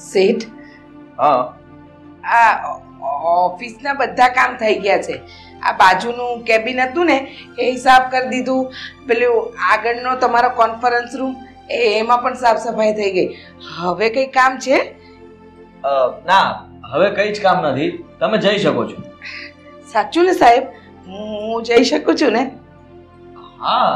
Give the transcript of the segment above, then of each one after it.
શેઠ, હા, આ ઓફિસના બધા કામ થઈ ગયા છે. આ બાજુનું કેબિન હતું ને એ હિસાબ કરી દીધું. પેલું આગળનો તમારો કોન્ફરન્સ રૂમ એમાં પણ સાફ સફાઈ થઈ ગઈ. હવે કઈ કામ છે? ના, હવે કઈ જ કામ નથી. તમે જઈ શકો છો. સાચું ને સાહેબ? હું જઈ શકું છું ને? હા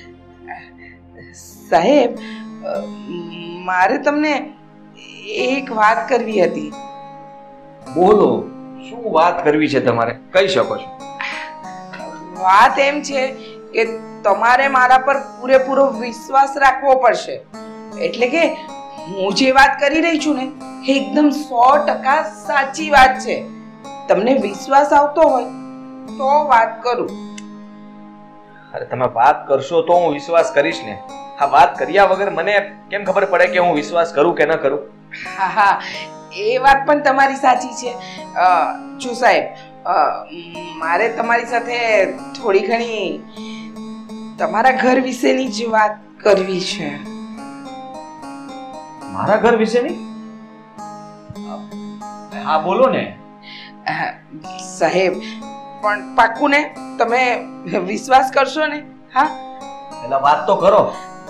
સાહેબ, મારે તમને એક વાત કરવી હતી. બોલો, શું વાત કરવી છે તમારે? કહી શકો છો. વાત એમ છે કે તમારે મારા પર પૂરેપૂરો વિશ્વાસ રાખવો પડશે. એટલે કે હું જે વાત કરી રહી છું ને એ એકદમ 100% સાચી વાત છે. તમને વિશ્વાસ આવતો હોય તો વાત કરું. અરે તમે વાત કરશો તો હું વિશ્વાસ કરીશ ને. આ વાત કર્યા વગર મને કેમ ખબર પડે કે હું વિશ્વાસ કરું કે ન કરું? હા હા, એ વાત પણ તમારી સાચી છે. જો સાહેબ, મારે તમારી સાથે થોડી ઘણી તમારા ઘર વિશેની જ વાત કરવી છે. મારા ઘર વિશેની? હા બોલો ને. સાહેબ, પણ પાક્કું ને? તમે વિશ્વાસ કરશો ને? હા, પેલા વાત તો કરો.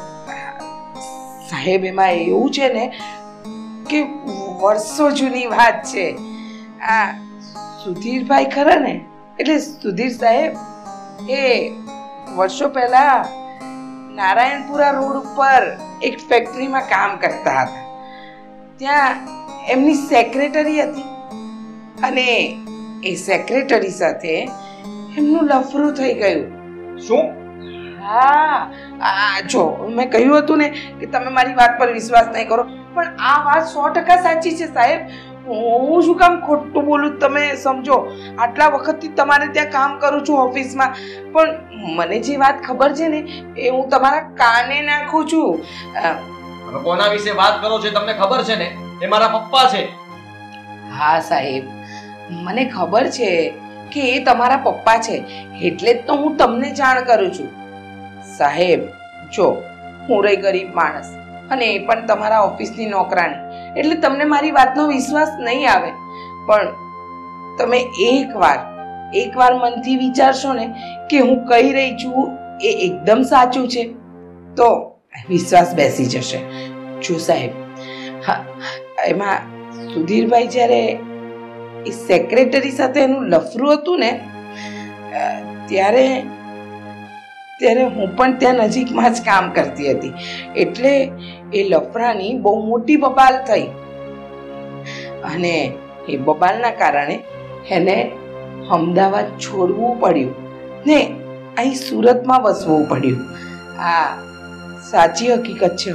સાહેબ, એમાં એવું છે ને કે વર્ષો જૂની વાત છે. આ સુધીરભાઈ ખરા ને, એટલે સુધીર સાહેબ, એ વર્ષો પહેલા નારાયણપુરા રોડ ઉપર એક ફેક્ટરીમાં કામ કરતા હતા. ત્યાં એમની સેક્રેટરી હતી અને એ સેક્રેટરી સાથે એમનું લફરું થઈ ગયું. શું? હા, જો મેં કહ્યું હતું ને કે તમે મારી વાત પર વિશ્વાસ નહીં કરો, પણ આ વાત 100% સાચી છે સાહેબ. હું શું કામ ખોટું બોલું? તમે સમજો, આટલા વખતથી તમારે ત્યાં કામ કરું છું ઓફિસમાં, પણ મને જે વાત ખબર છે ને એ હું તમારા કાને નાખું છું. તમે કોના વિશે વાત કરો છો તમને ખબર છે ને? એ મારા પપ્પા છે. હા સાહેબ, મને ખબર છે કે એ તમારા પપ્પા છે, એટલે જ તો હું તમને જાણ કરું છું. સાહેબ જો, હું રહી ગરીબ માણસ અને એ પણ તમારા ઓફિસની નોકરાણી, એટલે તમને મારી વાતનો વિશ્વાસ નહીં આવે. પણ તમે એકવાર મનથી વિચારશો ને કે હું કહી રહી છું એ એકદમ સાચું છે તો વિશ્વાસ બેસી જશે. જો સાહેબ, હા, એમાં સુધીરભાઈ જ્યારે એ સેક્રેટરી સાથે એનું લફરું હતું ને ત્યારે હું પણ ત્યાં નજીકમાં જ કામ કરતી હતી. એટલે એ લફરાની બહુ મોટી બબાલ થઈ અને એ બબાલના કારણે એને અમદાવાદ છોડવું પડ્યું ને અહીં સુરતમાં વસવું પડ્યું. આ સાચી હકીકત છે.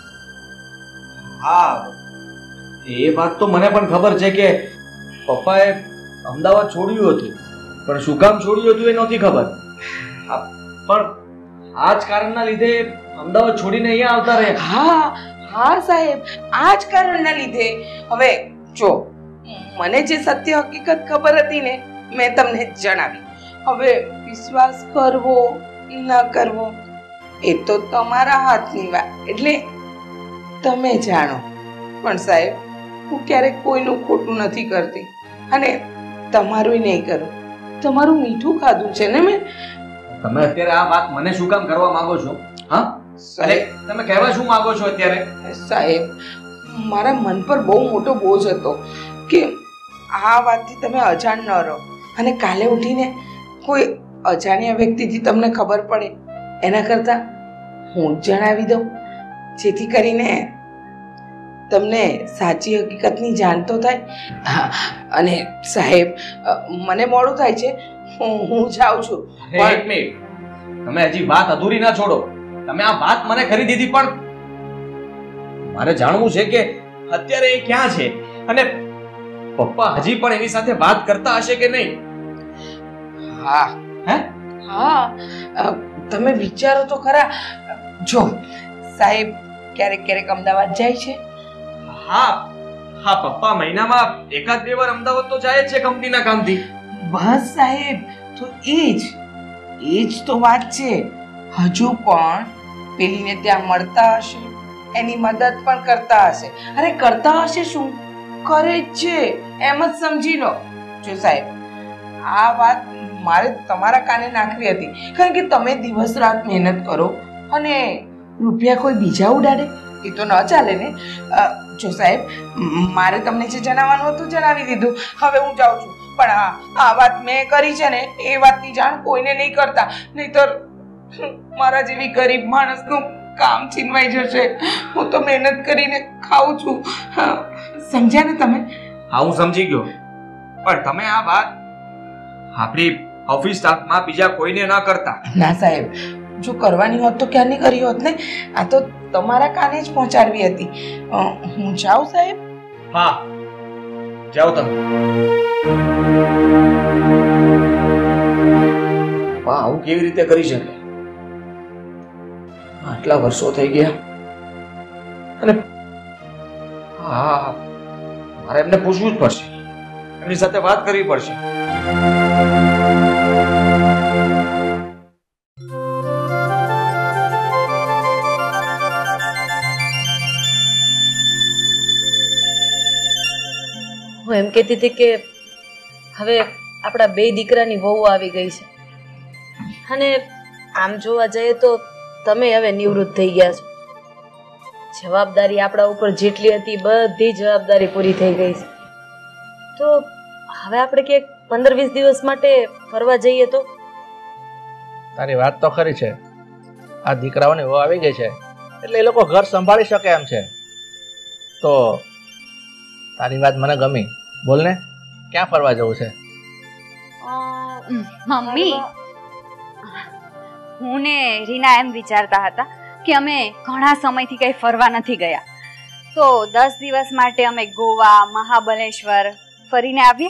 હા, એ વાત તો મને પણ ખબર છે કે પપ્પાએ અમદાવાદ છોડ્યું હતું, પણ શું કામ છોડ્યું હતું એ નહોતી ખબર. પણ આ જ કારણના લીધે અમદાવાદ છોડીને અહીંયા આવતા રહ્યા. હા સાહેબ, આ જ કારણના લીધે. હવે જો, મને જે સત્ય હકીકત ખબર હતી ને મેં તમને જણાવી. હવે વિશ્વાસ કરવો ન કરવો એ તો તમારા હાથની વાત, એટલે તમે જાણો. પણ સાહેબ, હું ક્યારેક કોઈનું ખોટું નથી કરતી અને તમારું નહીં કરું. તમારું મીઠું ખાધું છે ને મેં. તમે અત્યારે આ વાત મને શું કામ કરવા માંગો છો? હા સાહેબ, તમે કહેવા શું માંગો છો અત્યારે? સાહેબ, મારા મન પર બહુ મોટો બોજ હતો કે આ વાતથી તમે અજાણ ન રહો અને કાલે ઉઠીને કોઈ અજાણ્યા વ્યક્તિથી તમને ખબર પડે એના કરતાં હું જ જણાવી દઉં, જેથી કરીને તમને સાચી હકીકતની જાણ તો થાય. અને સાહેબ, મને મોડું થાય છે, હું જાઉં છું. એક મિનિટ, તમે હજી વાત અધૂરી ના છોડો. તમે આ વાત મને કરી દીધી, પણ મારે જાણવું છે કે અત્યારે એ ક્યાં છે અને પપ્પા હજી પણ એની સાથે વાત કરતા હશે કે નહીં? હા, તમે વિચારો તો ખરા. જો સાહેબ, ક્યારેક અમદાવાદ જાય છે. હા, પપ્પા મહિનામાં એકાદ બે વાર અમદાવાદ તો જાય છે કંપનીના કામથી. બસ સાહેબ, તો એ જ તો વાત છે. હજુ પણ પેલીને ત્યાં મળતા હશે, એની મદદ પણ કરતા હશે. અરે કરતા હશે શું, કરે જ છે, એમ જ સમજી લો. જો સાહેબ, આ વાત મારે તમારા કાને નાખવી હતી, કારણ કે તમે દિવસ રાત મહેનત કરો અને રૂપિયા કોઈ બીજા ઉડાડે એ તો ન ચાલે ને. જો સાહેબ, મારે તમને જે જણાવવાનું હતું જણાવી દીધું. હવે હું જાઉં છું, પણ આ વાત મેં કરી છે ને એ વાતની જાણ કોઈને નહીં કરતા, નહીંતર મારા જેવી ગરીબ માણસનું કામ છીનવાઈ જશે. હું તો મહેનત કરીને ખાઉં છું, સમજ્યા ને તમે? હા, હું સમજી ગયો, પણ તમે આ વાત આપણી ઓફિસ સ્ટાફમાં બીજા કોઈને ન કરતા. ના સાહેબ, જો કરવાની હોત તો ક્યારની કરી હોત ને. આ તો તમારા કાને જ પહોંચાડવી હતી. હું જાઉં સાહેબ? હા, જાઓ તમે. આવું કેવી રીતે કરી શકે? આટલા વર્ષો થઈ ગયા અને હા, મારે એમને પૂછવું જ પડશે, એમની સાથે વાત કરવી પડશે. હું એમ કહેતી હતી કે હવે આપણા બે દીકરાની વહુ આવી ગઈ છે અને આમ જોવા જઈએ તો તમે હવે નિવૃત્ત થઈ ગયા છો. જવાબદારી આપણા ઉપર જેટલી હતી બધી જવાબદારી પૂરી થઈ ગઈ છે. તો હવે આપણે કે 15-20 દિવસ માટે ફરવા જઈએ તો? તારી વાત તો ખરી છે. આ દીકરાઓની વહુ આવી ગઈ છે એટલે એ લોકો ઘર સંભાળી શકે એમ છે. તો તારી વાત મને ગમી. બોલ ને, ક્યાં ફરવા જવું છે? મમ્મી, હું ને રીના એમ વિચારતા હતા કે અમે ઘણા સમયથી કઈ ફરવા નથી ગયા, તો 10 દિવસ માટે અમે ગોવા, મહાબલેશ્વર ફરીને આવીએ.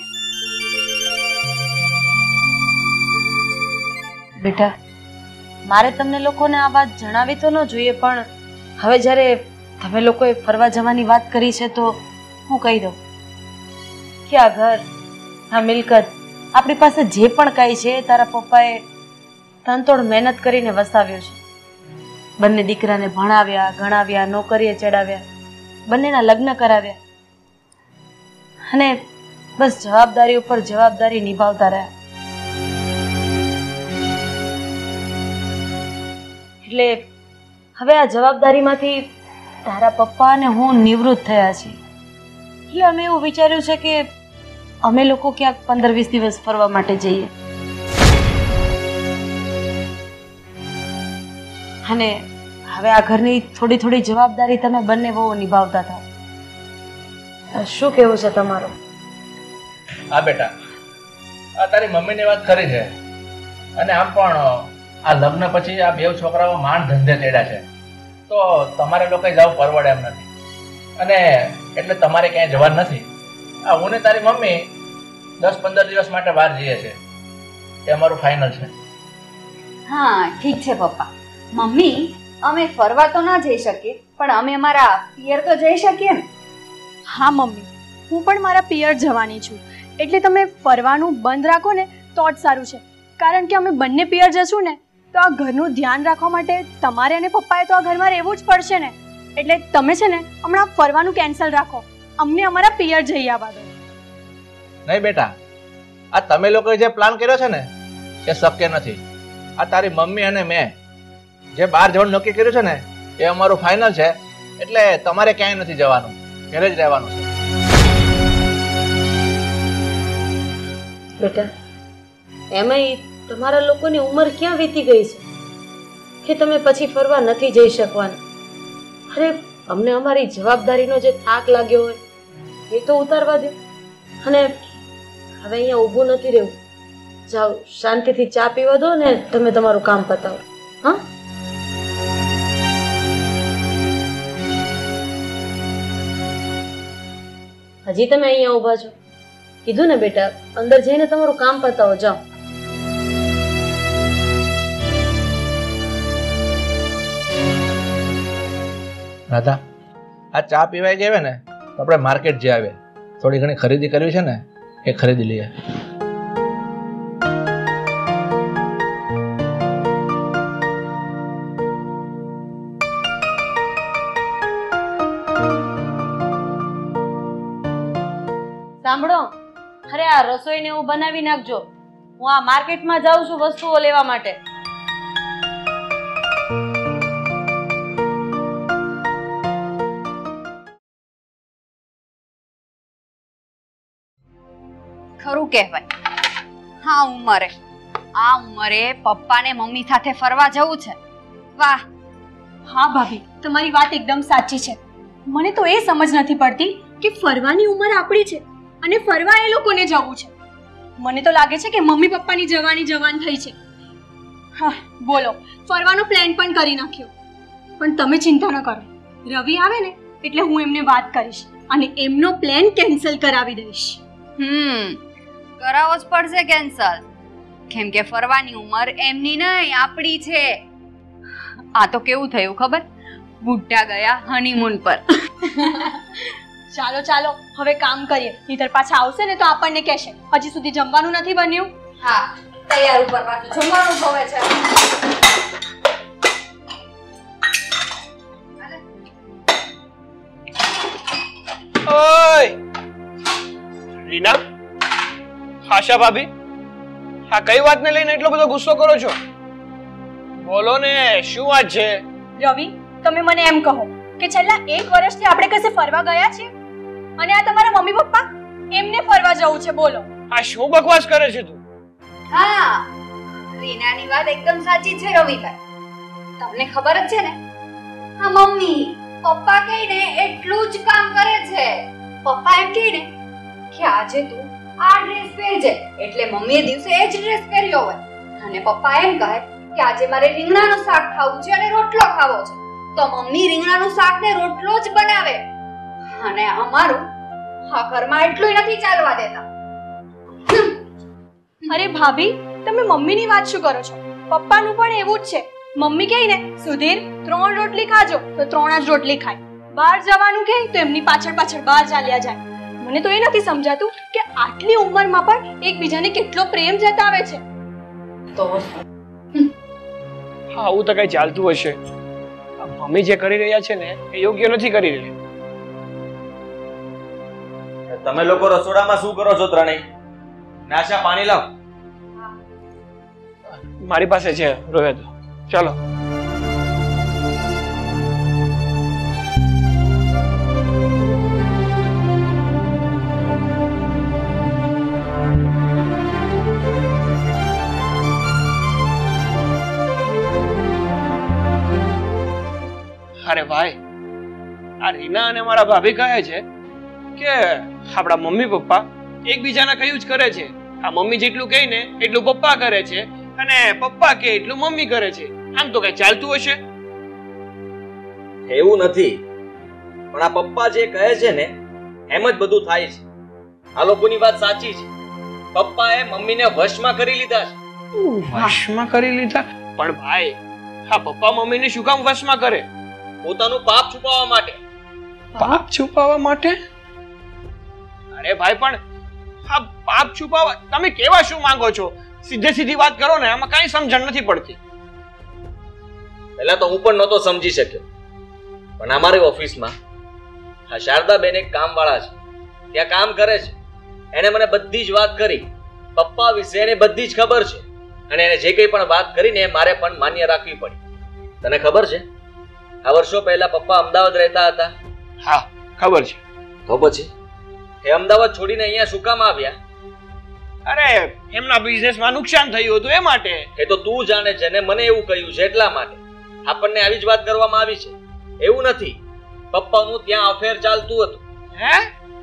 બેટા, મારે તમને લોકોને આ વાત જણાવી તો ન જોઈએ, પણ હવે જ્યારે તમે લોકોએ ફરવા જવાની વાત કરી છે તો હું કહી દઉં કે આ ઘર, આ મિલકત, આપણી પાસે જે પણ કાંઈ છે તારા પપ્પાએ તનતોડ મહેનત કરીને વસાવ્યો છે. બંને દીકરાને ભણાવ્યા, ગણાવ્યા, નોકરીએ ચડાવ્યા, બંનેના લગ્ન કરાવ્યા અને બસ જવાબદારી ઉપર જવાબદારી નિભાવતા રહ્યા. એટલે હવે આ જવાબદારીમાંથી તારા પપ્પા અને હું નિવૃત્ત થયા છીએ. એટલે અમે એવું વિચાર્યું છે કે અમે લોકો ક્યાંક 15-20 દિવસ ફરવા માટે જઈએ. અને હવે આ ઘરની થોડી થોડી જવાબદારી તમે બંને બહુ નિભાવતા થાવ. શું કહેવું છે તમારું? હા બેટા, આ તારી મમ્મીની વાત ખરી છે. અને આમ પણ આ લગ્ન પછી આ બે છોકરાઓ માંડ ધંધે તેડ્યા છે, તો તમારે લોકો જવું પરવડે એમ નથી. અને એટલે તમારે ક્યાંય જવાનું નથી. આ હું ને તારી મમ્મી 10-15 દિવસ માટે બહાર જઈએ છીએ, એ અમારું ફાઇનલ છે. હા, ઠીક છે પપ્પા. મમ્મી, અમે ફરવા તો ના જઈ શકીએ, પણ અમે અમારા પિયર તો જઈ શકીએ ને? હા મમ્મી, હું પણ મારા પિયર જવાની છું, એટલે તમે ફરવાનું બંધ રાખો ને તો જ સારું છે. કારણ કે અમે બંને પિયર જશું ને તો આ ઘરનું ધ્યાન રાખવા માટે તમારે અને પપ્પાએ તો આ ઘરમાં રહેવું જ પડશે ને. એટલે તમે છે ને હમણાં ફરવાનું કેન્સલ રાખો, અમને અમારા પિયર જઈ આવવા દો. નહીં બેટા, આ તમે લોકોએ જે પ્લાન કર્યો છે ને એ શક્ય નથી. આ તારી મમ્મી અને મેં જે બહાર જવાનું નક્કી કર્યું છે ને એ અમારું ફાઇનલ છે. એટલે તમારે ક્યાંય નથી જવાનું, ઘરે જ રહેવાનું છે. બેટા, એમાંય તમારા લોકોની ઉંમર ક્યાં વીતી ગઈ છે કે તમે પછી ફરવા નથી જઈ શકવાના? અરે, અમને અમારી જવાબદારીનો જે થાક લાગ્યો હોય એ તો ઉતારવા દો. અને હવે અહીંયા ઊભું નથી રહેવું. જાઓ, શાંતિથી ચા પીવા દો ને તમે તમારું કામ પતાવો. હા, હજી તમે અહીંયા ઊભા છો? કીધું ને બેટા, અંદર જઈને તમારું કામ પતાવો. જાઓ. રાધા, આ ચા પીવાય ગઈ ને તો આપણે માર્કેટ જઈ આવીએ. થોડી ઘણી ખરીદી કરવી છે ને એ ખરીદી લઈએ. અરે આ રસોઈને એવું બનાવી નાખજો. હું આ માર્કેટમાં જાઉં છું વસ્તુઓ લેવા માટે. ખરું કહેવાય આ ઉંમરે પપ્પાને મમ્મી સાથે ફરવા જવું છે. વાહ. હા ભાભી, તમારી વાત એકદમ સાચી છે. મને તો એ સમજ નથી પડતી કે ફરવાની ઉંમર આપણી છે અને ફરવા એ લોકોને જવું છે. મને તો લાગે છે કે મમ્મી પપ્પાની જવાન થઈ છે. હા બોલો, ફરવાનો પ્લાન પણ કરી નાખ્યો. પણ તમે ચિંતા ન કરો, રવિ આવે ને એટલે હું એમને વાત કરીશ અને એમનો પ્લાન કેન્સલ કરાવી દઈશ. કરાવવો જ પડશે કેન્સલ, કેમ કે ફરવાની ઉંમર એમની નહીં આપણી છે. આ તો કેવું થયું ખબર, બુઢ્ઢા ગયા હનીમૂન પર. ચાલો ચાલો હવે કામ કરીએ, નહીતર પાછા આવશે ને તો આપણને કહેશે હજી સુધી જમવાનું નથી બન્યું. હા, તૈયાર ઉપર પાછું જમવાનું જોવે છે. ઓય રીના, આશા ભાભી, આ કઈ વાતને લઈને એટલો બધો ગુસ્સો કરો છો? બોલો ને, શું વાત છે? રવિ, તમે મને એમ કહો કે છેલ્લા 1 વર્ષથી આપણે કશે ફરવા ગયા છીએ અને આ તમારા મમ્મી પપ્પા એમને ફરવા જવું છે. બોલો, આ શું બકવાસ કરે છે તું? હા, રીનાની વાત એકદમ સાચી છે રવિભાઈ. તમને ખબર જ છે ને, હા મમ્મી પપ્પા કહીને એટલું જ કામ કરે છે. પપ્પા એમ કહે ને કે આજે તું આ ડ્રેસ પહેરજે એટલે મમ્મીએ દિવસે એ જ ડ્રેસ પહેર્યો હોય. અને પપ્પા એમ કહે કે આજે મારે રીંગણાનું શાક ખાવું છે અને રોટલો ખાવો છે, તો મમ્મી રીંગણાનું શાક ને રોટલો જ બનાવે. અને અમારું આ ઘરમાં એટલું નથી ચાલવા દેતા. અરે ભાભી, તમે મમ્મીની વાત શું કરો છો? પપ્પાનું પણ એવું જ છે. મમ્મી કહે ને સુધીર 3 રોટલી ખાજો તો 3 જ રોટલી ખાય. બહાર જવાનું કહે તો એમની પાછળ બહાર ચાલ્યા જાય. મને તો એ નથી સમજાતું કે આટલી ઉંમરમાં પણ એકબીજાને કેટલો પ્રેમ જતાવે છે. તો આવું તો કઈ ચાલતું હશે. મમ્મી જે કરી રહ્યા છે ને એ યોગ્ય નથી કરી રહ્યા. તમે લોકો રસોડામાં શું કરો છો ત્રણેય? નાશા પાણી લાવ. મારી પાસે છે રોહિત, ચાલો. અરે ભાઈ, આ રીના અને મારા ભાભી કહે છે કે આપણા મમ્મી પપ્પા એકબીજાના કયું જ કરે છે. આ મમ્મી જેટલું કહે ને એટલું પપ્પા કરે છે અને પપ્પા કે એટલું મમ્મી કરે છે. આમ તો કઈ ચાલતું હશે? એવું નથી, પણ આ પપ્પા જે કહે છે ને એમ જ બધું થાય છે. આ લોકોની વાત સાચી છે. પપ્પાએ મમ્મીને વશમાં કરી લીધા છે. વશમાં કરી લીધા? પણ ભાઈ, આ પપ્પા મમ્મીને શું કામ વશમાં કરે? પોતાનું પાપ છુપાવવા માટે. પાપ છુપાવવા માટે? અરે ભાઈ, પણ આ પાપ છુપાવવા તમે કેવા શું માંગો છો? સીધી વાત કરો ને, આમાં કઈ સમજણ નથી પડતી. પહેલા તો હું પણ નહોતો સમજી શક્યો, પણ અમારી ઓફિસમાં આ શારદાબેન એક કામવાળા છે, ત્યાં કામ કરે છે. એને મને બધી જ વાત કરી. પપ્પા વિશે એને બધી જ ખબર છે અને એને જે કંઈ પણ વાત કરીને મારે પણ માન્ય રાખવી પડી. તને ખબર છે, આ વર્ષો પહેલા પપ્પા અમદાવાદ રહેતા હતા. હા ખબર છે. તો પછી એ અમદાવાદ છોડીને અહીંયા શું કામ આવ્યા? અરે એમના બિઝનેસમાં નુકસાન થયું હતું એ માટે. એ તો તું જાણે છે ને મને એવું કહ્યું છે એટલા માટે આપણને આવી જ વાત કરવામાં આવી છે. એવું નથી, પપ્પાનું ત્યાં અફેર ચાલતું હતું. હે?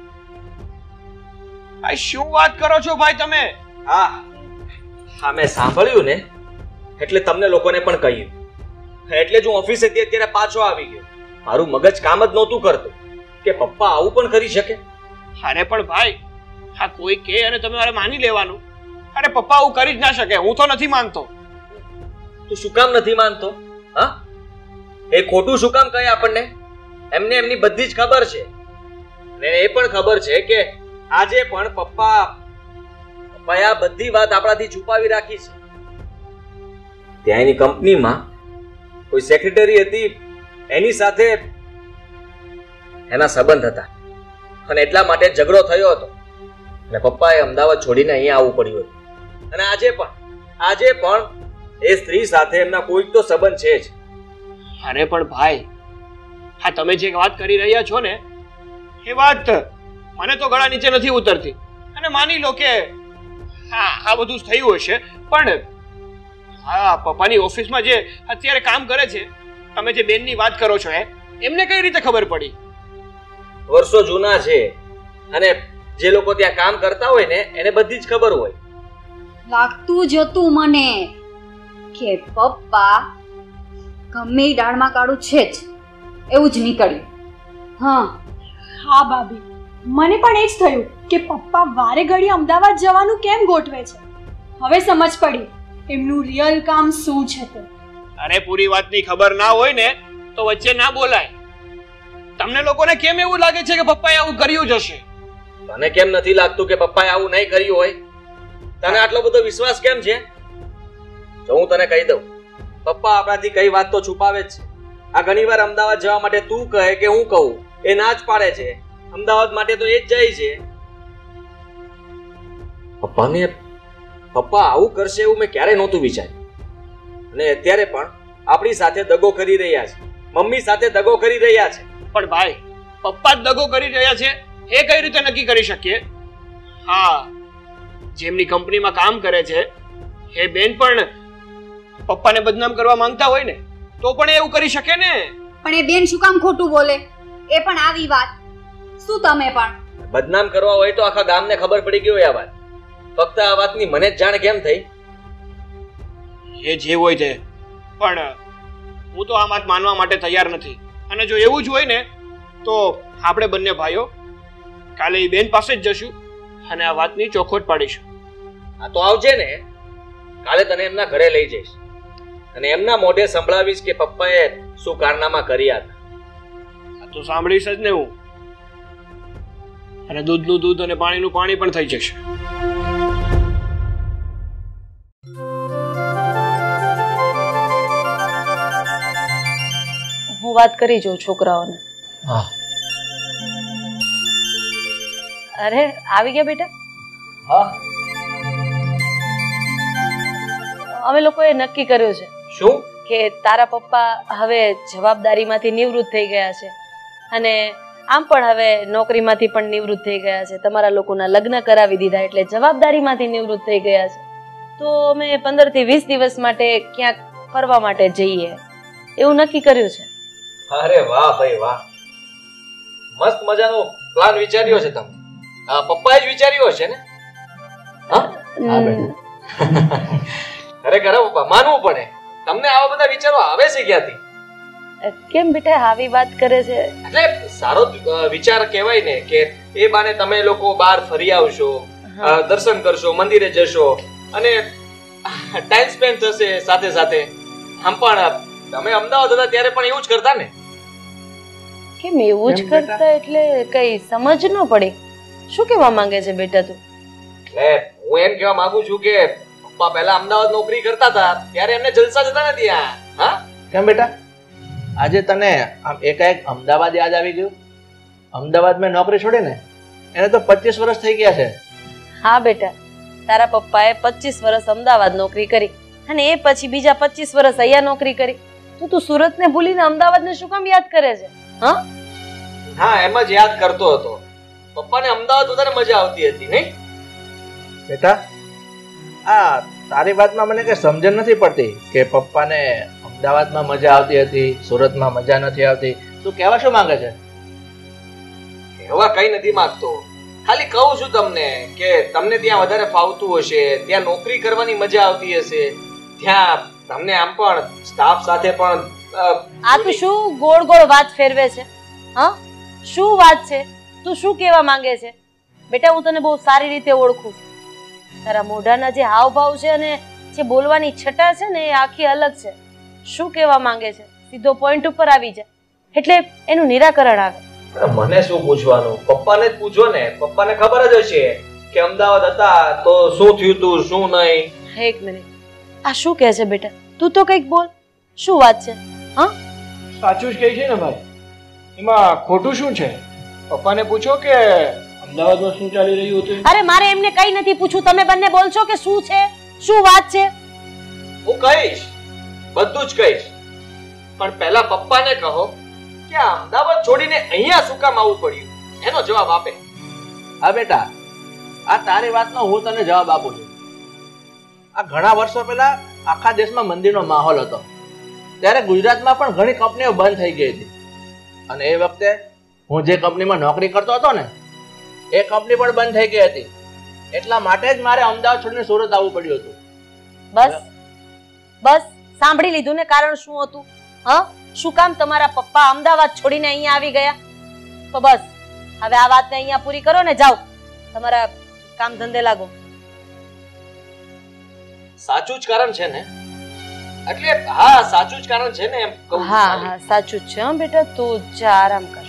આ શું વાત કરો છો ભાઈ તમે? હા હા, મેં સાંભળ્યું ને એટલે તમને લોકોને પણ કહ્યું. એટલે જ હું ઓફિસેથી અત્યારે પાછો આવી ગયો. મારું મગજ કામ જ નહોતું કરતું કે પપ્પા આવું પણ કરી શકે. અરે પણ ભાઈ, આ કોઈ કે અને તમે મારે માની લેવાનું? અરે પપ્પા આવું કરી જ ના શકે. હું તો નથી માનતો. તું શું કામ નથી માનતો? હા, એ ખોટું શું કામ કહે આપણને? એમને એમની બધી જ ખબર છે ને એ પણ ખબર છે કે આજે પણ પપ્પાએ આ બધી વાત આપણાથી છુપાવી રાખી છે. ત્યાં એની કંપનીમાં કોઈ સેક્રેટરી હતી, એની સાથે એના સંબંધ હતા અને એટલા માટે ઝઘડો થયો હતો અને પપ્પાએ અમદાવાદ છોડીને અહીંયા આવવું પડ્યું હતું. અને આજે પણ એ સ્ત્રી સાથે એમના કોઈક તો સંબંધ છે જ. અરે પણ ભાઈ, હા તમે જે વાત કરી રહ્યા છો ને એ વાત મને તો ગળા નીચે નથી ઉતરતી. અને માની લો કે હા આ બધું જ થયું હશે, પણ હા પપ્પાની ઓફિસમાં જે અત્યારે કામ કરે છે, તમે જે બેનની વાત કરો છો એમને કઈ રીતે ખબર પડી? વર્ષો જૂના છે અને જે લોકો ત્યાં કામ કરતા હોય ને એને બધી જ ખબર હોય. લાગતું જ હતું મને કે પપ્પા ગમે ઈ દાળમાં કાળું છે જ, એવું જ નીકળ્યું. હા ભાભી, મને પણ એ જ થયું કે પપ્પા વારે ઘડી અમદાવાદ જવાનું કેમ ગોઠવે છે. હવે સમજ પડી એમનું રિયલ કામ શું છે તે. અરે પૂરી વાતની ખબર ના હોય ને તો વચ્ચે ના બોલાય. તમને લોકોને કેમ એવું લાગે છે કે પપ્પાએ આવું કર્યું જ હશે? તને કેમ નથી લાગતું કે પપ્પાએ આવું નહીં કર્યું હોય? તને આટલો બધો વિશ્વાસ કેમ છે? જો હું તને કહી દઉં, પપ્પા આપણાથી કઈ વાત તો છુપાવે જ છે. આ ઘણીવાર અમદાવાદ જવા માટે તું કહે કે હું કહું, એ ના જ પાડે છે. અમદાવાદ માટે તો એ જ જાય છે. પપ્પા આવું કરશે એવું મેં ક્યારે નહોતું વિચાર્યું. અને અત્યારે પણ આપણી સાથે દગો કરી રહ્યા છે, મમ્મી સાથે દગો કરી રહ્યા છે. પણ ભાઈ, પપ્પા જ દગો કરી રહ્યા છે એ કઈ રીતે નક્કી કરી શકીએ? હા, જેમની કંપનીમાં કામ કરે છે એ બેન પણ પપ્પાને બદનામ કરવા માંગતા હોય ને તો પણ એવું કરી શકે ને. પણ એ બેન શું કામ ખોટું બોલે? એ પણ આવી વાત. શું તમે પણ બદનામ કરવા હોય તો આખા ગામને ખબર પડી ગઈ હોય આ વાત. ફક્ત આ વાતની મને જ જાણ કેમ થઈ? એ જે હોય તે, પણ હું તો આ વાત માનવા માટે તૈયાર નથી. અને જો એવું જ હોય ને તો આપણે બંને ભાઈઓ કાલે એ બેન પાસે જ જશું અને આ વાતની ચોખવટ પાડીશું. આ તો આવજે ને, કાલે તને એમના ઘરે લઈ જઈશ અને એમના મોઢે સંભળાવીશ કે પપ્પાએ શું કારનામા કર્યા હતા. આ તો સાંભળીશ જ ને હું. અને દૂધનું દૂધ અને પાણીનું પાણી પણ થઈ જશે. હું વાત કરી જોઉં છોકરાઓને. હા. અરે આવી ગયા બેટા? હા. અમે લોકોએ નક્કી કર્યું છે. શું? કે તારા પપ્પા હવે જવાબદારીમાંથી નિવૃત્ત થઈ ગયા છે અને આમ પણ હવે નોકરીમાંથી પણ નિવૃત્ત થઈ ગયા છે. તમારા લોકોના લગ્ન કરાવી દીધા એટલે જવાબદારીમાંથી નિવૃત્ત થઈ ગયા છે. તો અમે 15 થી 20 દિવસ માટે ક્યાંક ફરવા માટે જઈએ એવું નક્કી કર્યું છે. અરે વાહ ભાઈ વાહ, મસ્ત મજાનો પ્લાન વિચાર્યો છે તમે. પપ્પાએ જ વિચાર્યો હશે ને? ખરેખર પપ્પા માનવું પડે. તમને આવા બધા વિચારો આવે છે ક્યાંથી? કેમ બેટા આવી વાત કરે છે? એટલે સારો વિચાર કહેવાય ને કે એ બાને તમે લોકો બહાર ફરી આવશો, દર્શન કરશો, મંદિરે જશો અને ટાઈમ સ્પેન્ડ થશે સાથે સાથે. આમ પણ તમે અમદાવાદ હતા ત્યારે પણ એવું જ કરતા ને? કેમ એવું જ કરતા? એટલે કઈ સમજ ન પડી. શું કહેવા માંગે છે બેટા તું? એટલે હું એમ કહેવા માંગુ છું કે પપ્પા પહેલા અમદાવાદ નોકરી કરતા હતા ત્યારે એમને જલસા જતા નથી. હા કેમ બેટા, આજે તને આમ એકાએક અમદાવાદ યાદ આવી ગયું? અમદાવાદમાં નોકરી છોડી ને એને તો 25 વર્ષ થઈ ગયા છે. હા બેટા, તારા પપ્પાએ 25 વર્ષ અમદાવાદ નોકરી કરી અને એ પછી બીજા 25 વર્ષ અહીંયા નોકરી કરી. તો તું સુરતને ભૂલીને અમદાવાદને શું કામ યાદ કરે છે? હા એમ જ યાદ કરતો હતો. પપ્પાને અમદાવાદ વધારે મજા આવતી હતી નહીં? બેટા, આ તારી વાતમાં મને કઈ સમજણ નથી પડતી કે પપ્પાને અમદાવાદમાં મજા આવતી હતી, સુરતમાં મજા નથી આવતી. તું કહેવા શું માંગે છે? કહેવા કઈ નથી માંગતો, ખાલી કહું છું તમને કે તમને ત્યાં વધારે ફાવતું હશે, ત્યાં નોકરી કરવાની મજા આવતી હશે, ત્યાં તમને આમ પણ સ્ટાફ સાથે પણ. આ તું શું ગોળ ગોળ વાત ફેરવે છે? શું વાત છે? તું શું કહેવા માંગે છે? બેટા હું તને બહુ સારી રીતે ઓળખું છું. તારા મોઢાના જે હાવભાવ છે અને જે બોલવાની છટા છે ને એ આખી અલગ છે. શું કહેવા માંગે છે? સીધો પોઈન્ટ ઉપર આવી જાય એટલે એનું નિરાકરણ આવે. મને શું પૂછવાનું? પપ્પાને જ પૂછો ને. પપ્પાને ખબર જ હશે કે અમદાવાદ હતા તો શું થયું તું શું નહીં. એક મિનિટ, આ શું કહે છે બેટા? તું તો કંઈક બોલ. શું વાત છે? સાચું જ કહે છે ને ભાઈ, એમાં ખોટું શું છે? પપ્પાને પૂછો કે અમદાવાદમાં શું ચાલી રહ્યું હતું? અરે મારે એમને કઈ નથી પૂછ્યું, તમે બંને બોલશો કે શું છે, શું વાત છે? હું કહીશ, બધું જ કહીશ, પણ પહેલા પપ્પાને કહો કે આ અમદાવાદ છોડીને અહીંયા શું કામ આવવું પડ્યું, એનો જવાબ આપે. હા બેટા, આ તારી વાતનો હું તને જવાબ આપું છું. આ ઘણા વર્ષો પહેલા આખા દેશમાં મંદીનો માહોલ હતો, ત્યારે ગુજરાતમાં પણ ઘણી કંપનીઓ બંધ થઈ ગઈ હતી, અને એ વખતે હું જે કંપનીમાં નોકરી કરતો હતો ને, એ કંપની પણ બંધ થઈ ગઈ હતી. એટલા માટે જ મારે અમદાવાદ છોડીને સુરત આવવું પડ્યું હતું. બસ બસ સાંભળી લીધું ને કારણ શું હતું? હા, શું કામ તમારા પપ્પા અમદાવાદ છોડીને અહીંયા આવી ગયા? તો બસ હવે આ વાતને અહીંયા પૂરી કરો ને જાઓ તમારા કામ ધંધે લાગો. સાચું જ કારણ છે ને? એટલે હા, સાચું જ કારણ છે ને એમ કહું. હા હા સાચું જ છે. હા બેટા, તું જા આરામ કર.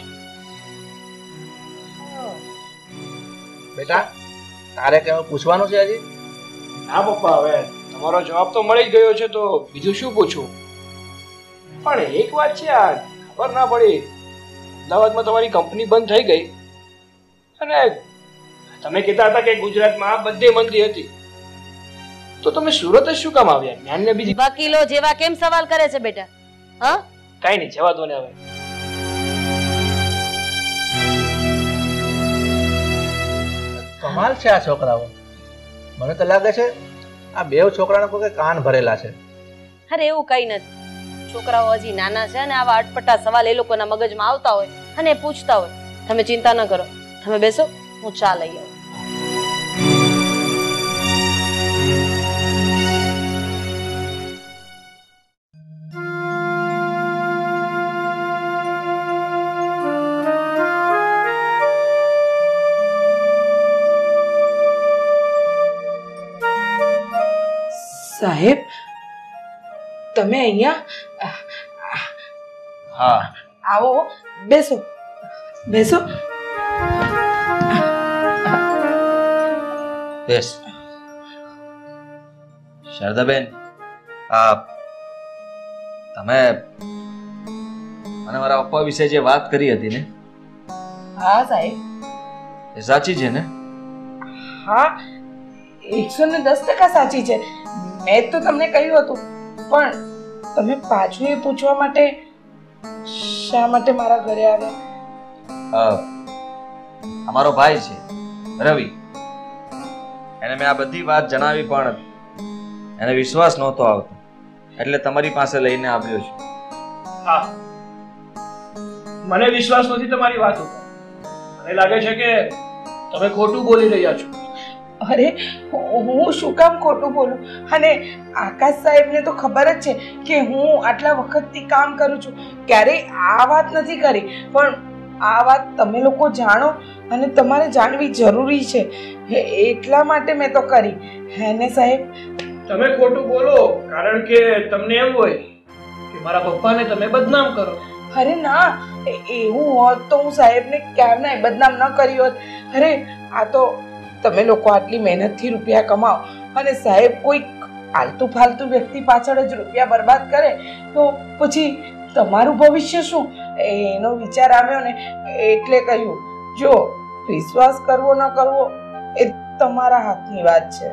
બેટા, તારે કઈ પૂછવાનું છે હજી? હા પપ્પા, હવે તમારો જવાબ તો મળી ગયો છે, તો બીજું શું પૂછું? પણ એક વાત છે, આ ખબર ના પડી, અમદાવાદમાં તમારી કંપની બંધ થઈ ગઈ અને તમે કહેતા હતા કે ગુજરાતમાં બધે મંદી હતી, તો તમે સુરત જ શું કામ આવ્યા? જ્ઞાનને બીજી વકીલો જેવા કેમ સવાલ કરે છે બેટા? હા, કઈ નહીં, જવા દો ને હવે. કમાલ છે આ છોકરાઓ. મને તો લાગે છે આ બેવ છોકરાના કોઈ કાન ભરેલા છે. અરે એવું કઈ નથી, છોકરાઓ હજી નાના છે અને આવા અટપટા સવાલ એ લોકોના મગજમાં આવતા હોય અને પૂછતા હોય. તમે ચિંતા ન કરો, તમે બેસો, હું ચા લઈ આવું. સાહેબ, તમે અહીંયા? હા, આવો, બેસો બેસો. બેસ. શારદાબેન, તમે મને મારા પપ્પા વિશે જે વાત કરી હતી ને, હા સાહેબ. એ સાચી છે ને? હા, 110% સાચી છે. મેં તો તમને કહ્યું હતું, પણ તમે પાછું એ પૂછવા માટે શા માટે મારા ઘરે આવ્યા? અમારો ભાઈ છે રવિ, એને મેં આ બધી વાત જણાવી, પણ એને વિશ્વાસ નહોતો આવતો, એટલે તમારી પાસે લઈને આવ્યો છું. હા, મને વિશ્વાસ નથી તમારી વાત ઉપર. મને લાગે છે કે તમે ખોટું બોલી રહ્યા છો. અરે, હું શું કામ ખોટું બોલું? અને આકાશ સાહેબને તો ખબર જ છે કે હું આટલા વખતથી કામ કરું છું, ક્યારેય આ વાત નથી કરી, પણ આ વાત તમે લોકો જાણો અને તમારે જાણવી જરૂરી છે, એટલા માટે મેં તો કરી. હે ને સાહેબ? તમે ખોટું બોલો કારણ કે તમને એમ હોય કે મારા પપ્પાને તમે બદનામ કરો. અરે ના, એવું હોત તો હું સાહેબને ક્યારના બદનામ ન કરી હોત. અરે આ તો તમે લોકો આટલી મહેનતથી રૂપિયા કમાઓ અને સાહેબ કોઈ આલતુ ફાલતુ વ્યક્તિ પાછળ જ રૂપિયા બરબાદ કરે તો પછી તમારું ભવિષ્ય શું? એનો વિચાર આવ્યો ને એટલે કહ્યું. જો વિશ્વાસ કરવો ન કરવો એ તમારા હાથની વાત છે.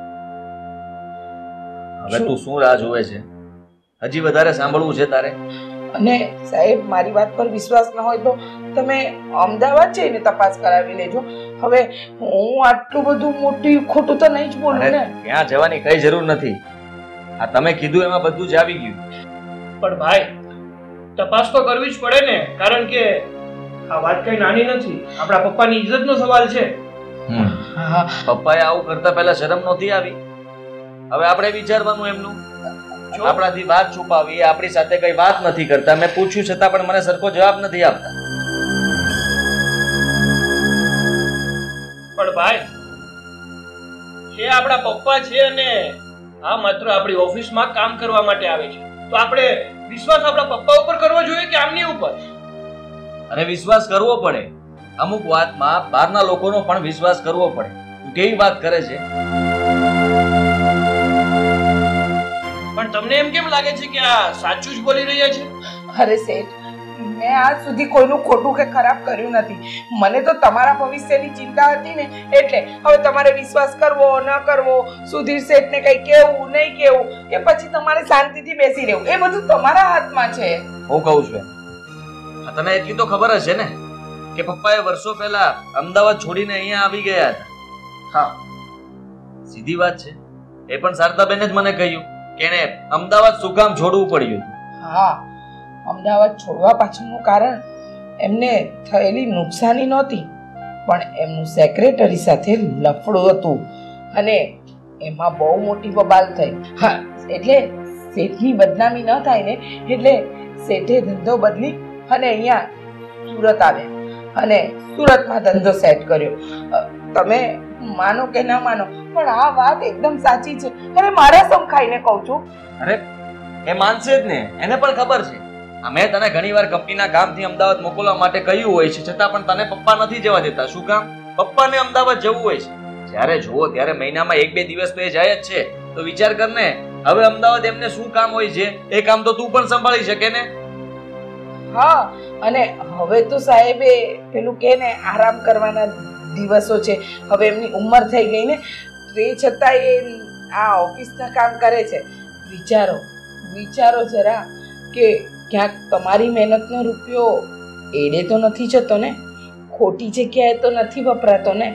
હવે તું શું રાહ જોવે છે? હજી વધારે સાંભળવું છે તારે? અને સાહેબ, મારી વાત પર વિશ્વાસ ન હોય તો તમે અમદાવાદ જઈને તપાસ કરાવી લેજો. હવે હું આટલું બધું મોટું ખોટું તો નહીં જ બોલું ને. ત્યાં જવાની કઈ જરૂર નથી, આ તમે કીધું એમાં બધું જ આવી ગયું. પણ ભાઈ, તપાસ તો કરવી જ પડે ને, કારણ કે આ વાત કઈ નાની નથી, આપણા પપ્પાની ઇજ્જતનો સવાલ છે. પપ્પાએ આવું કરતા પહેલા શરમ નહોતી આવી? હવે આપણે વિચારવાનું એમનું. આપણાથી વાત છુપાવી, આપણી સાથે કઈ વાત નથી કરતા, મેં પૂછ્યું છતાં પણ મને સરખો જવાબ નથી આપતા. પણ ભાઈ, એ આપણા પપ્પા છે અને આ માત્ર આપણી ઓફિસમાં કામ કરવા માટે આવે છે, તો આપણે વિશ્વાસ આપણા પપ્પા ઉપર કરવો જોઈએ કે આમની ઉપર? અને વિશ્વાસ કરવો પડે, અમુક વાતમાં બહારના લોકોનો પણ વિશ્વાસ કરવો પડે. તું કેવી વાત કરે છે? પણ તમને એમ કેમ લાગે છે કે આ સાચું જ બોલી રહ્યા છે? અરે શેઠ, મેં આજ સુધી કોઈનું ખોટું કે ખરાબ કર્યું નથી. મને તો તમારા ભવિષ્યની ચિંતા હતી ને, એટલે હવે તમારે વિશ્વાસ કરવો ન કરવો, સુધીર શેઠને કંઈ કહેવું નહીં કહેવું, કે પછી તમારે શાંતિથી બેસી રહેવું, એ બધું તમારા હાથમાં છે. હું કહું છું તને એટલી તો ખબર જ છે ને કે પપ્પાએ વર્ષો પહેલા અમદાવાદ છોડીને અહીંયા આવી ગયા હતા. હા, સીધી વાત છે. એ પણ શારદાબેને જ મને કહ્યું કે એને અમદાવાદ શું કામ છોડવું પડ્યું. હા, અમદાવાદ છોડવા પાછળનું કારણ એમને થયેલી નુકસાની નહોતી, પણ એમનું સેક્રેટરી સાથે લફડું હતું અને એમાં બહુ મોટી બબાલ થઈ. હા, એટલે શેઠની બદનામી ન થાય ને, એટલે શેઠે ધંધો બદલી અને અહીંયા સુરત આવ્યા અને સુરતમાં ધંધો સેટ કર્યો. તમે માનો કે ના માનો, પણ આ વાત એકદમ સાચી છે. અરે મારા સમ ખાઈને કહું છું. અરે એ માનશે જ ને, એને પણ ખબર છે. મેં તને ઘણીવાર કંપનીના કામથી અમદાવાદ મોકલવા માટે કહ્યું હોય છે, છતાં પણ તને પપ્પા નથી જવા દેતા. શું કામ? પપ્પાને અમદાવાદ જવું હોય છે. જ્યારે જોવો ત્યારે મહિનામાં 1-2 દિવસ તો એ જાય જ છે. તો વિચાર કર ને, હવે અમદાવાદ એમને શું કામ હોય છે, એ કામ તો તું પણ સંભાળી શકે ને. હા, અને હવે તો સાહેબે પેલું કે ને, આરામ કરવાના દિવસો છે. હવે એમની ઉંમર થઈ ગઈ ને, તે છતાં એ આ ઓફિસના કામ કરે છે. વિચારો જરા કે ક્યાંક તમારી મહેનતનો રૂપિયો એડે તો નથી જતો ને, ખોટી જગ્યાએ તો નથી વપરાતો ને.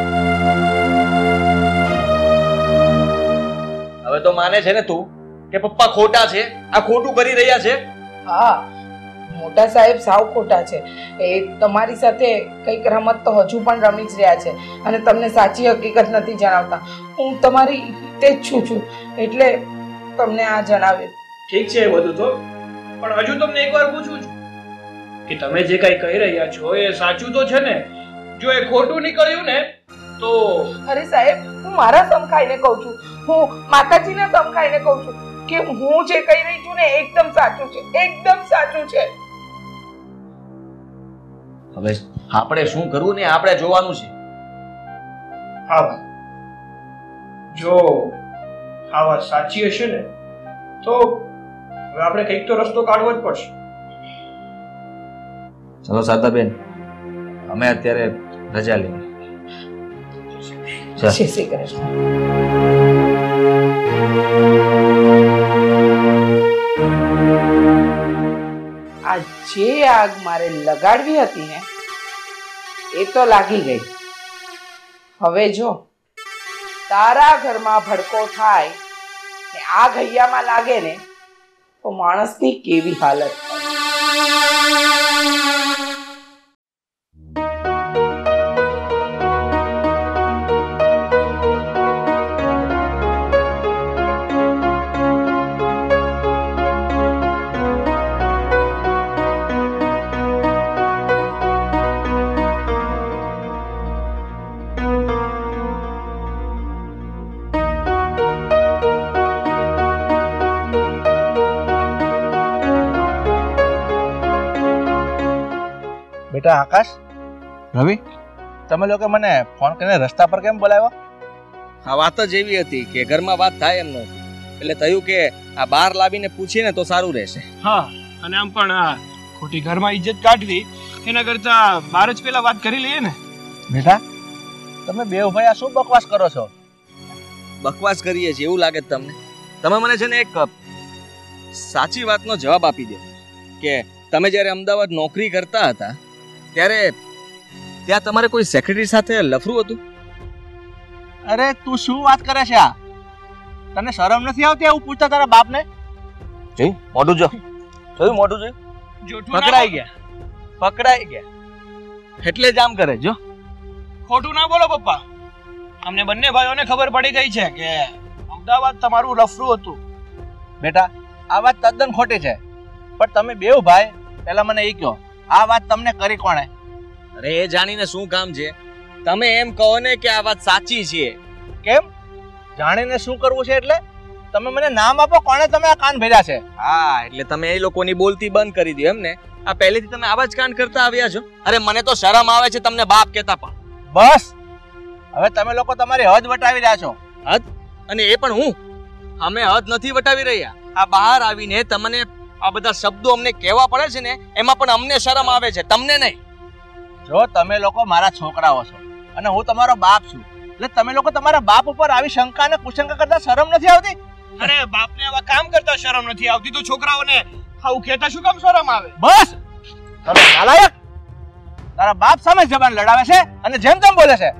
હવે તો માને છે ને તું કે પપ્પા ખોટા છે, આ ખોટું કરી રહ્યા છે? હા, મોટા સાહેબ સાવ ખોટા છે. એ તમારી સાથે કઈક રમત તો હજુ પણ રમી જ રહ્યા છે અને તમને સાચી હકીકત નથી જણાવતા. હું તમારી તે જ છું, એટલે તમને આ જણાવ્યું. ઠીક છે એ બધું તો, પણ હજુ તમને એકવાર પૂછું છું કે તમે જે કઈ કહી રહ્યા છો એ સાચું તો છે ને? જો એ ખોટું નીકળ્યું ને તો... અરે સાહેબ, હું મારા સમ ખાઈને કહું છું, હું માતાજીના સમ ખાઈને કહું છું કે હું જે કહી રહી છું ને એકદમ સાચું છે, એકદમ સાચું છે. હવે આપણે શું કરવું ને આપણે જોવાનું છે. હા ભાઈ, જો આ વાત સાચી હશે ને તો હવે આપણે કંઈક તો રસ્તો કાઢવો જ પડશે. ચલો શારદાબેન, અમે અત્યારે રજા લઈએ. જય શ્રી કૃષ્ણ. આ જે આગ મારે લગાડવી હતી ને, એ તો લાગી ગઈ. હવે જો તારા ઘરમાં ભડકો થાય ને આગ હૈયામાં લાગે ને, તો માણસની કેવી હાલત થાય. બેટા આકાશ, રવિ, તમે લોકો મને ફોન કરીને રસ્તા પર કેમ બોલાવ્યો? આ વાત જ એવી હતી કે ઘરમાં વાત થાય એમ નહોતી, એટલે થયું કે આ બહાર લાવીને પૂછીને તો સારું રહેશે. હા, અને આમ પણ આ ખોટી ઘરમાં ઇજ્જત કાઢવી એના કરતા બહાર જ પેલા વાત કરી લઈએ ને. બેટા, તમે બે ભાઈ આ શું બકવાસ કરો છો? બકવાસ કરીએ છીએ એવું લાગે તમને? તમે મને છે ને એક સાચી વાતનો જવાબ આપી દો કે તમે જ્યારે અમદાવાદ નોકરી કરતા હતા ત્યારે ત્યાં તમારે કોઈ સેક્રેટરી સાથે લફરું હતું? અરે તું શું વાત કરે છે? આ તને શરમ નથી આવતી આવું પૂછતા તારા બાપને? જોયું મોઢું જો, જોયું મોઢું જોયું? પકડાઈ ગયા એટલે જ આમ કરે. જો ખોટું ના બોલો પપ્પા, અમને બંને ભાઈઓને ખબર પડી ગઈ છે કે અમદાવાદ તમારું લફરું હતું. બેટા, આ વાત તદ્દન ખોટી છે, પણ તમે બેવ ભાઈ પહેલા મને એ કહો, આ વાત તમને કરી કોણે? અરે એ જાણીને શું કામ છે? તમે એમ કહો ને કે આ વાત સાચી છે. કેમ જાણીને શું કરવું છે? એટલે તમે મને નામ આપો, કોણે તમે આ કાન ભર્યા છે? હા, એટલે તમે એ લોકોની બોલતી બંધ કરી દો એમ ને? આ પહેલેથી તમે આવા જ કાંડ કરતા આવ્યા છો. અરે મને તો શરમ આવે છે તમને બાપ કહેતા પણ. બસ હવે તમે લોકો તમારી હદ વટાવી રહ્યા છો. હદ? અને એ પણ હું? અમે હદ નથી વટાવી રહ્યા. આ બહાર આવીને તમને આ બધા શબ્દો અમને કહેવા પડે છે ને એમાં પણ અમને શરમ આવે છે, તમને નહીં. જો તમે લોકો મારા છોકરાઓ છો અને હું તમારો બાપ છું, એટલે તમે લોકો તમારા બાપ ઉપર આવી શંકા અને કુશંકા કરતા શરમ નથી આવતી? અરે બાપને આવા કામ કરતા શરમ નથી આવતી તો છોકરાઓને આવું કહેતા શું કામ શરમ આવે? બસ તમે નાલાયક! તારા બાપ સામે જબાન લડાવે છે અને જેમ તેમ બોલે છે.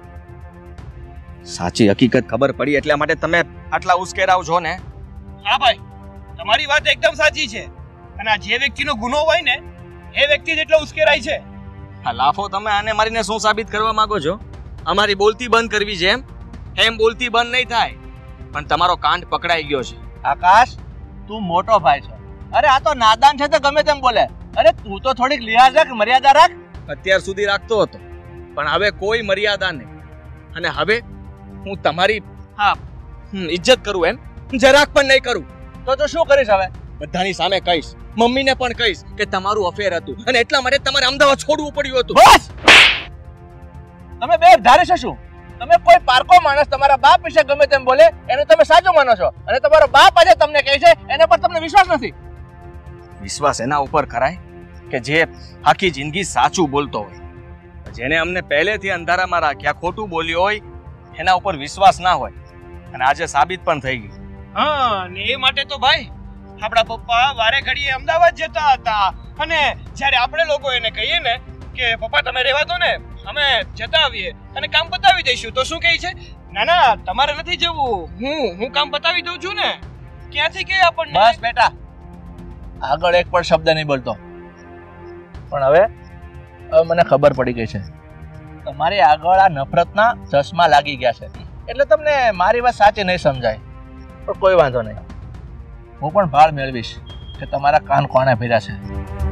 સાચી હકીકત ખબર પડી એટલા માટે તમે આટલા ઉશ્કેરાવ છો ને? હા ભાઈ, તમારી વાત એકદમ સાચી છે અને આ જે વ્યક્તિનો ગુનો હોય ને એ વ્યક્તિ જ એટલો ઉશ્કેરાય છે. આ લાફો તમે આને મારીને શું સાબિત કરવા માંગો છો? અમારી બોલતી બંધ કરવી છે એમ બોલતી બંધ નહીં થાય, પણ તમારો કાંડ પકડાઈ ગયો છે. આકાશ, તું મોટો ભાઈ છે. અરે આ તો નાદાન છે તો ગમે તેમ બોલે. અરે તું તો થોડીક લિહાજ રાખ, મર્યાદા રાખ. અત્યાર સુધી રાખતો હતો પણ હવે કોઈ મર્યાદા નહીં, અને હવે હું તમારી ઇજ્જત કરું એમ જરાક પણ નહીં કરું. તો શું કરીશ હવે? બધાની સામે કહીશ, મમ્મીને પણ કહીશ કે તમારું અફેર હતું અને એટલા માટે તમારે અમદાવાદ છોડવું પડ્યું હતું. બસ! તમે બે ધારી છો શું? તમે કોઈ પારકો માણસ તમારા બાપ વિશે ગમે તેમ બોલે એને તમે સાચું માનો છો, અને તમારો બાપ આજે તમને કહે છે એના પર તમને વિશ્વાસ નથી. વિશ્વાસ એના ઉપર કરાય કે જે આખી જિંદગી સાચું બોલતો હોય. જેને અમને પહેલેથી અંધારામાં રાખ્યા, ખોટું બોલ્યો હોય એના ઉપર વિશ્વાસ ના હોય, અને આજે સાબિત પણ થઈ ગયું. હા, ને એ માટે તો ભાઈ આપણા પપ્પા વારે ઘડીએ અમદાવાદ જતા હતા અને જ્યારે આપણે લોકો એને કહીએ ને કે પપ્પા તમે રહેવા દો ને, અમે જતા આવીએ અને કામ બતાવી દઈશું, તો શું કહે છે? ના ના, તમારે નથી જવું, હું કામ બતાવી દઉં છું ને. ક્યાંથી કે આપણને? બસ બેટા, આગળ એક પણ શબ્દ નહીં બોલતો. પણ હવે મને ખબર પડી ગઈ છે, તમારી આગળ આ નફરતના ચશ્મા લાગી ગયા છે, એટલે તમને મારી વાત સાચી નહીં સમજાય. પણ કોઈ વાંધો નહીં, હું પણ ભાળ મેળવીશ કે તમારા કાન કોણે ભર્યા છે.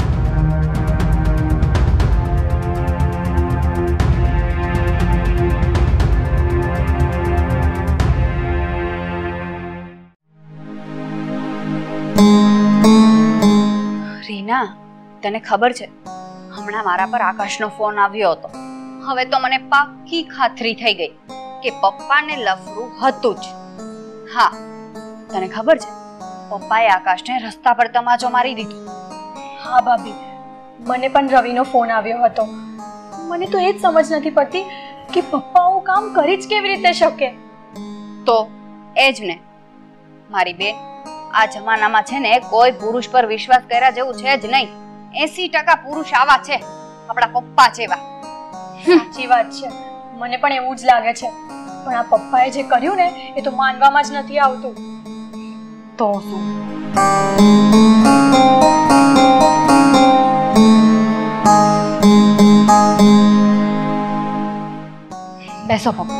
રીના, તને ખબર છે હમણાં મારા પર આકાશનો ફોન આવ્યો હતો. હવે તો મને પાક્કી ખાતરી થઈ ગઈ કે પપ્પાને લફરું હતું જ. હા, તને ખબર છે પપ્પાએ આકાશને રસ્તા પર તમાચો મારી દીધો. હા ભાભી, મને પણ રવિનો ફોન આવ્યો હતો. મને તો એ જ સમજ નથી પડતી કે પપ્પા આવું કામ કરી જ કેવી રીતે શકે. તો એ જ ને મારી બેન, આ જમાનામાં છે ને કોઈ પુરુષ પર વિશ્વાસ કર્યા જેવું છે જ નહીં. 80% પુરુષ આવા છે, આપણા પપ્પા જેવા. સાચી વાત છે, મને પણ એવું જ લાગે છે. પણ આ પપ્પાએ જે કર્યું ને એ તો માનવામાં જ નથી આવતું. તો શું? બેસો પપ્પા.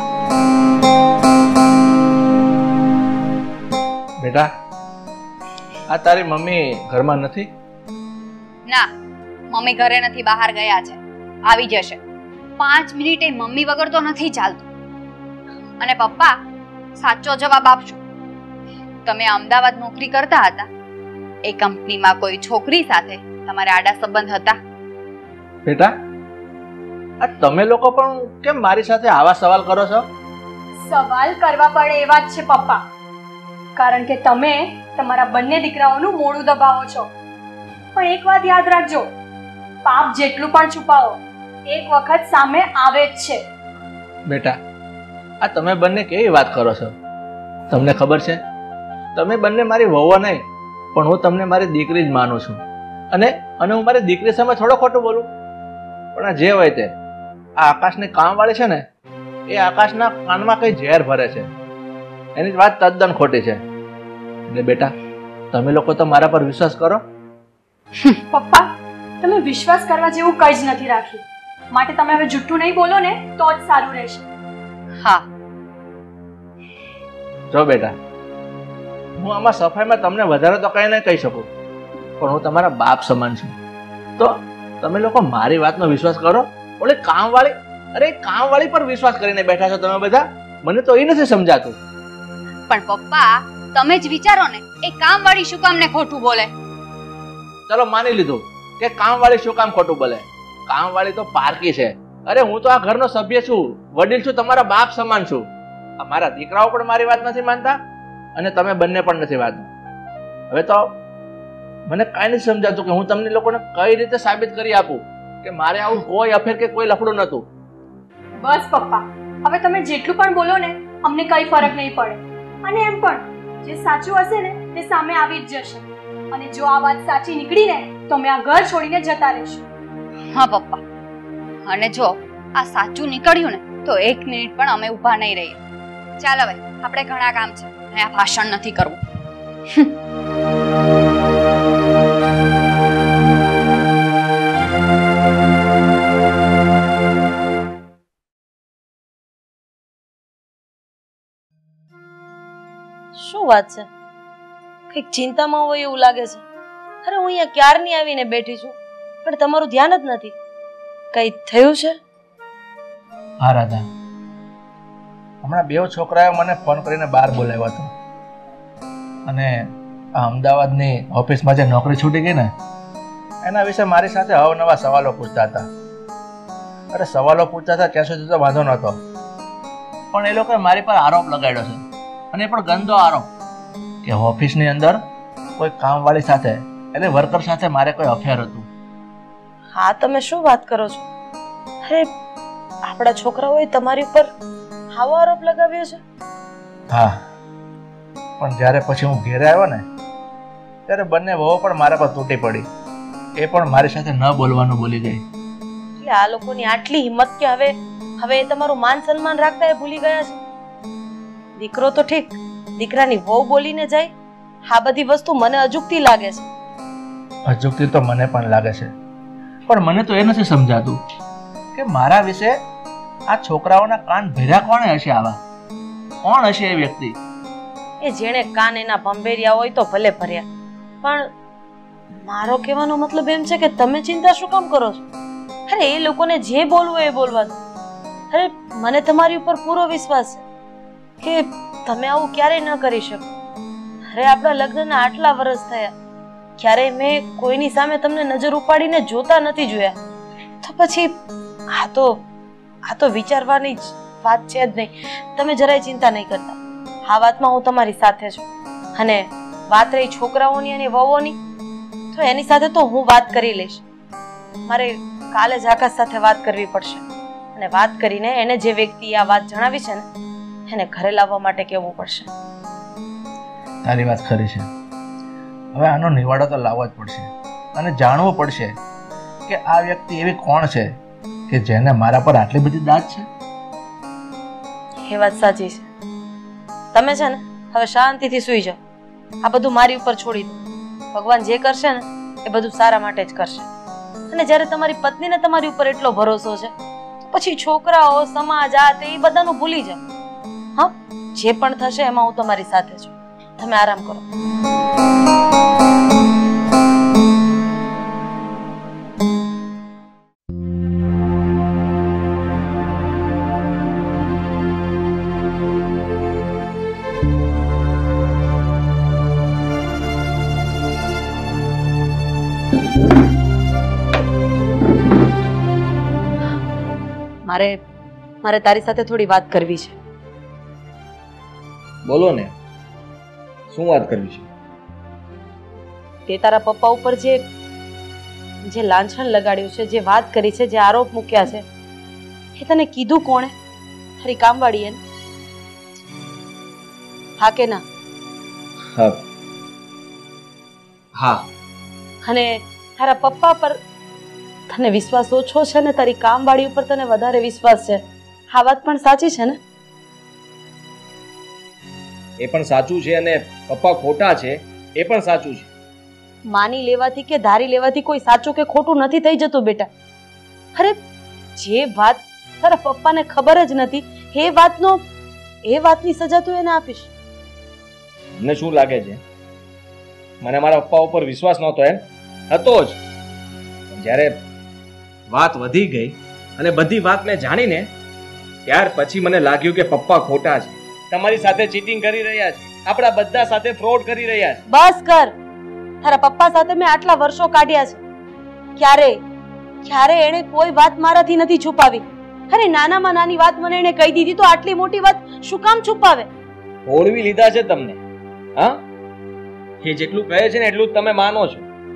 બેટા, આ તારી મમ્મી ઘરમાં નથી? ના, મમ્મી ઘરે નથી, બહાર ગયા છે. આવી જશે 5 મિનિટે. મમ્મી વગર તો નથી ચાલતું. અને પપ્પા, સાચો જવાબ આપશો. તમે અમદાવાદ નોકરી કરતા હતા, એ કંપનીમાં કોઈ છોકરી સાથે તમારે આડા સંબંધ હતા? બેટા, આ તમે લોકો પણ કેમ મારી સાથે આવા સવાલ કરો છો? સવાલ કરવા પડે એવા જ છે પપ્પા, કારણ કે તમે તમારા બંને દીકરાઓનું મોઢું દબાવો છો. પણ એક વાત યાદ રાખજો, પાપ જેટલું પણ છુપાવો એક વખત સામે આવે જ છે. બેટા, આ તમે બંને કેવી વાત કરો છો? તમને ખબર છે, તમે બંને મારી વહુઓ નહીં, પણ હું તમને મારી દીકરી જ માનું છું. અને હું મારી દીકરી સામે થોડો ખોટું બોલું? પણ આ જે હોય તે, આ આકાશની કામવાળી છે ને, એ આકાશના કાનમાં કઈ ઝેર ભરે છે. એની વાત તદ્દન ખોટી છે. એટલે બેટા, તમે લોકો તો મારા પર વિશ્વાસ કરો. પપ્પા, તમે વિશ્વાસ કરવા જેવું કંઈ જ નથી રાખ્યું, માટે તમે હવે જુઠ્ઠું નહીં બોલો ને તો જ સારું રહેશે. હા. જો બેટા, હું આમાં સફાઈમાં તમને વધારે તો કંઈ નહીં કહી શકું, પણ હું તમારા બાપ સમાન છું. તો તમે લોકો મારી વાતનો વિશ્વાસ કરો. ઓલી કામવાળી, અરે કામવાળી પર વિશ્વાસ કરીને બેઠા છો તમે બધા. મને તો એ નથી સમજાતું. પણ પપ્પા, તમે જ વિચારો ને, એ કામવાળી શું કામ ને ખોટું બોલે? ચલો માની લીધું કે કામવાળી શું કામ ખોટું બોલે. કામવાળી તો પારકી છે. અરે હું તો આ ઘરનો સભ્ય છું, વડીલ છું, તમારા બાપ સમાન છું. મારા દીકરાઓ પણ મારી વાત નથી માનતા અને તમે બંને પણ નથી માનતા. હવે તો મને કાંઈ નથી સમજાતું કે હું તમને લોકોને કઈ રીતે સાબિત કરી આપું કે મારે આવું કોઈ અફેર કે કોઈ લફડું નહોતું. બસ પપ્પા, હવે તમે જેટલું પણ બોલો ને અમને કઈ ફરક નહીં પડે. અને એમ પણ જે સાચું હશે ને તે સામે આવી જ જશે. અને જો આ વાત સાચી નીકળી ને તો અમે આ ઘર છોડીને જતા રહીશું. હા પપ્પા, અને જો આ સાચું નીકળ્યું ને તો 1 મિનિટ પણ અમે ઊભા નહીં રહીએ. ચાલ હવે આપણે ઘણા કામ છે, અહીંયા ભાષણ નથી કરવું. શું વાત છે? કંઈક ચિંતામાં હોય એવું લાગે છે. અરે હું અહીંયા ક્યારની આવીને બેઠી છું પણ તમારું ધ્યાન જ નથી. કઈ થયું છે? હા રાધા, હમણાં 2 છોકરાએ મને ફોન કરીને બહાર બોલાવ્યો હતો અને આ અમદાવાદની ઓફિસમાં જે નોકરી છૂટી ગઈ ને એના વિશે મારી સાથે અવનવા સવાલો પૂછતા હતા. અરે સવાલો પૂછતા હતા ત્યાં સુધી તો વાંધો નહોતો, પણ એ લોકોએ મારી પર આરોપ લગાડ્યો છે, અને એ પણ ગંદો આરોપ કે ઓફિસની અંદર કોઈ કામવાળી સાથે એટલે વર્કર સાથે મારે કોઈ અફેર હતું. હા, તમે શું વાત કરો છો? અરે આપણા છોકરાઓએ તમારી ઉપર આવો આરોપ લગાવ્યો છે? હા, પણ જ્યારે પછી હું ઘેરે આવ્યો ને ત્યારે બંને વહુ પણ મારા પર તૂટી પડી. એ પણ મારી સાથે ન બોલવાનું બોલી ગઈ. એટલે આ લોકોની આટલી હિંમત કે હવે એ તમારું માન સન્માન રાખતા એ ભૂલી ગયા છે. દીકરો તો ઠીક, દીકરાની વહુ બોલીને જાય, આ બધી વસ્તુ મને અજુગતી લાગે છે. અજુગતી તો મને પણ લાગે છે, પણ મને તો એ નથી સમજાતું કે મારા વિશે આ છોકરાઓના કાન ભર્યા કોણે હશે? આવા કોણ હશે એ વ્યક્તિ? એ જેણે કાન એના ભંભેરિયા હોય તો ભલે ભર્યા, પણ મારો કહેવાનો મતલબ એમ છે કે તમે ચિંતા શું કામ કરો છો? અરે એ લોકોને જે બોલવું એ બોલવા દો. અરે મને તમારી ઉપર પૂરો વિશ્વાસ છે કે તમે આવું ક્યારેય ન કરી શકો. અરે આપણા લગ્નના આટલા વર્ષ થયા, ક્યારેય મેં કોઈની સામે તમને નજર ઉપાડીને જોતા નથી જોયા. તો પછી આ તો વિચારવાની જ વાત છે જ નહીં. તમે જરાય ચિંતા નહીં કરતા, આ વાતમાં હું તમારી સાથે છું. અને વાત રહી છોકરાઓની અને વહુઓની, તો એની સાથે તો હું વાત કરી લઈશ. મારે કાલે જ આકાશ સાથે વાત કરવી પડશે, અને વાત કરીને એને જે વ્યક્તિ આ વાત જણાવી છે ને એને ઘરે લાવવા માટે કહેવું પડશે. તારી વાત ખરી છે. હવે આનો નિવાડો તો લાવવો જ પડશે અને જાણવું પડશે કે આ વ્યક્તિ એવી કોણ છે કે જેને મારા પર આટલી બધી દાદ છે. એ વાત સાચી છે. તમે છે ને હવે શાંતિથી સૂઈ જાઓ. આ બધું મારી ઉપર છોડી દો. ભગવાન જે કરશે ને એ બધું સારા માટે જ કરશે. અને જ્યારે તમારી પત્નીને તમારી ઉપર એટલો ભરોસો છે તો પછી છોકરાઓ, સમાજ, આ તે એ બધાનું ભૂલી જાઓ. હા, જે પણ થશે એમાં હું તમારી સાથે છું. તમે આરામ કરો. મારે તારી સાથે થોડી વાત કરવી છે. બોલો ને, શું વાત કરવી છે? તે તારા પપ્પા ઉપર જે લાંછન લગાડ્યું છે, જે વાત કરી છે, જે આરોપ મૂક્યા છે, એ તને કીધું કોણે? તારી કામવાળીએ? હા કે ના? હા. અને તારા પપ્પા પર તને વિશ્વાસ ઓછો છે ને તારી કામવાળી ઉપર તને વધારે વિશ્વાસ છે. આ વાત પણ સાચી છે ને? એ પણ સાચું છે અને પપ્પા ખોટા છે એ પણ સાચું છે. માની લેવાથી કે ધારી લેવાથી કોઈ સાચું કે ખોટું નથી થઈ જતું બેટા. અરે જે વાત તારા પપ્પાને ખબર જ નથી એ વાતની સજા તું એને આપીશ? મને શું લાગે છે, મને મારા પપ્પા ઉપર વિશ્વાસ નહોતો એમ? હતો જ. જ્યારે વાત વધી ગઈ અને બધી વાત મેં જાણીને ત્યાર પછી મને લાગ્યું કે પપ્પા ખોટા છે, તમારી સાથે ચીટિંગ કરી રહ્યા છે, આપણા બધા સાથે ફ્રોડ કરી રહ્યા છે. બસ કર. તારા પપ્પા સાથે મેં આટલા વર્ષો કાઢ્યા છે, ક્યારે એણે કોઈ વાત મારાથી નથી છુપાવી. અરે નાનામાં નાની વાત મને એણે કહી દીધી તો આટલી મોટી વાત શું કામ છુપાવે? ઓળવી લીધા છે તમને. હા, એ જેટલું કહે છે ને એટલું જ તમે માનો છો.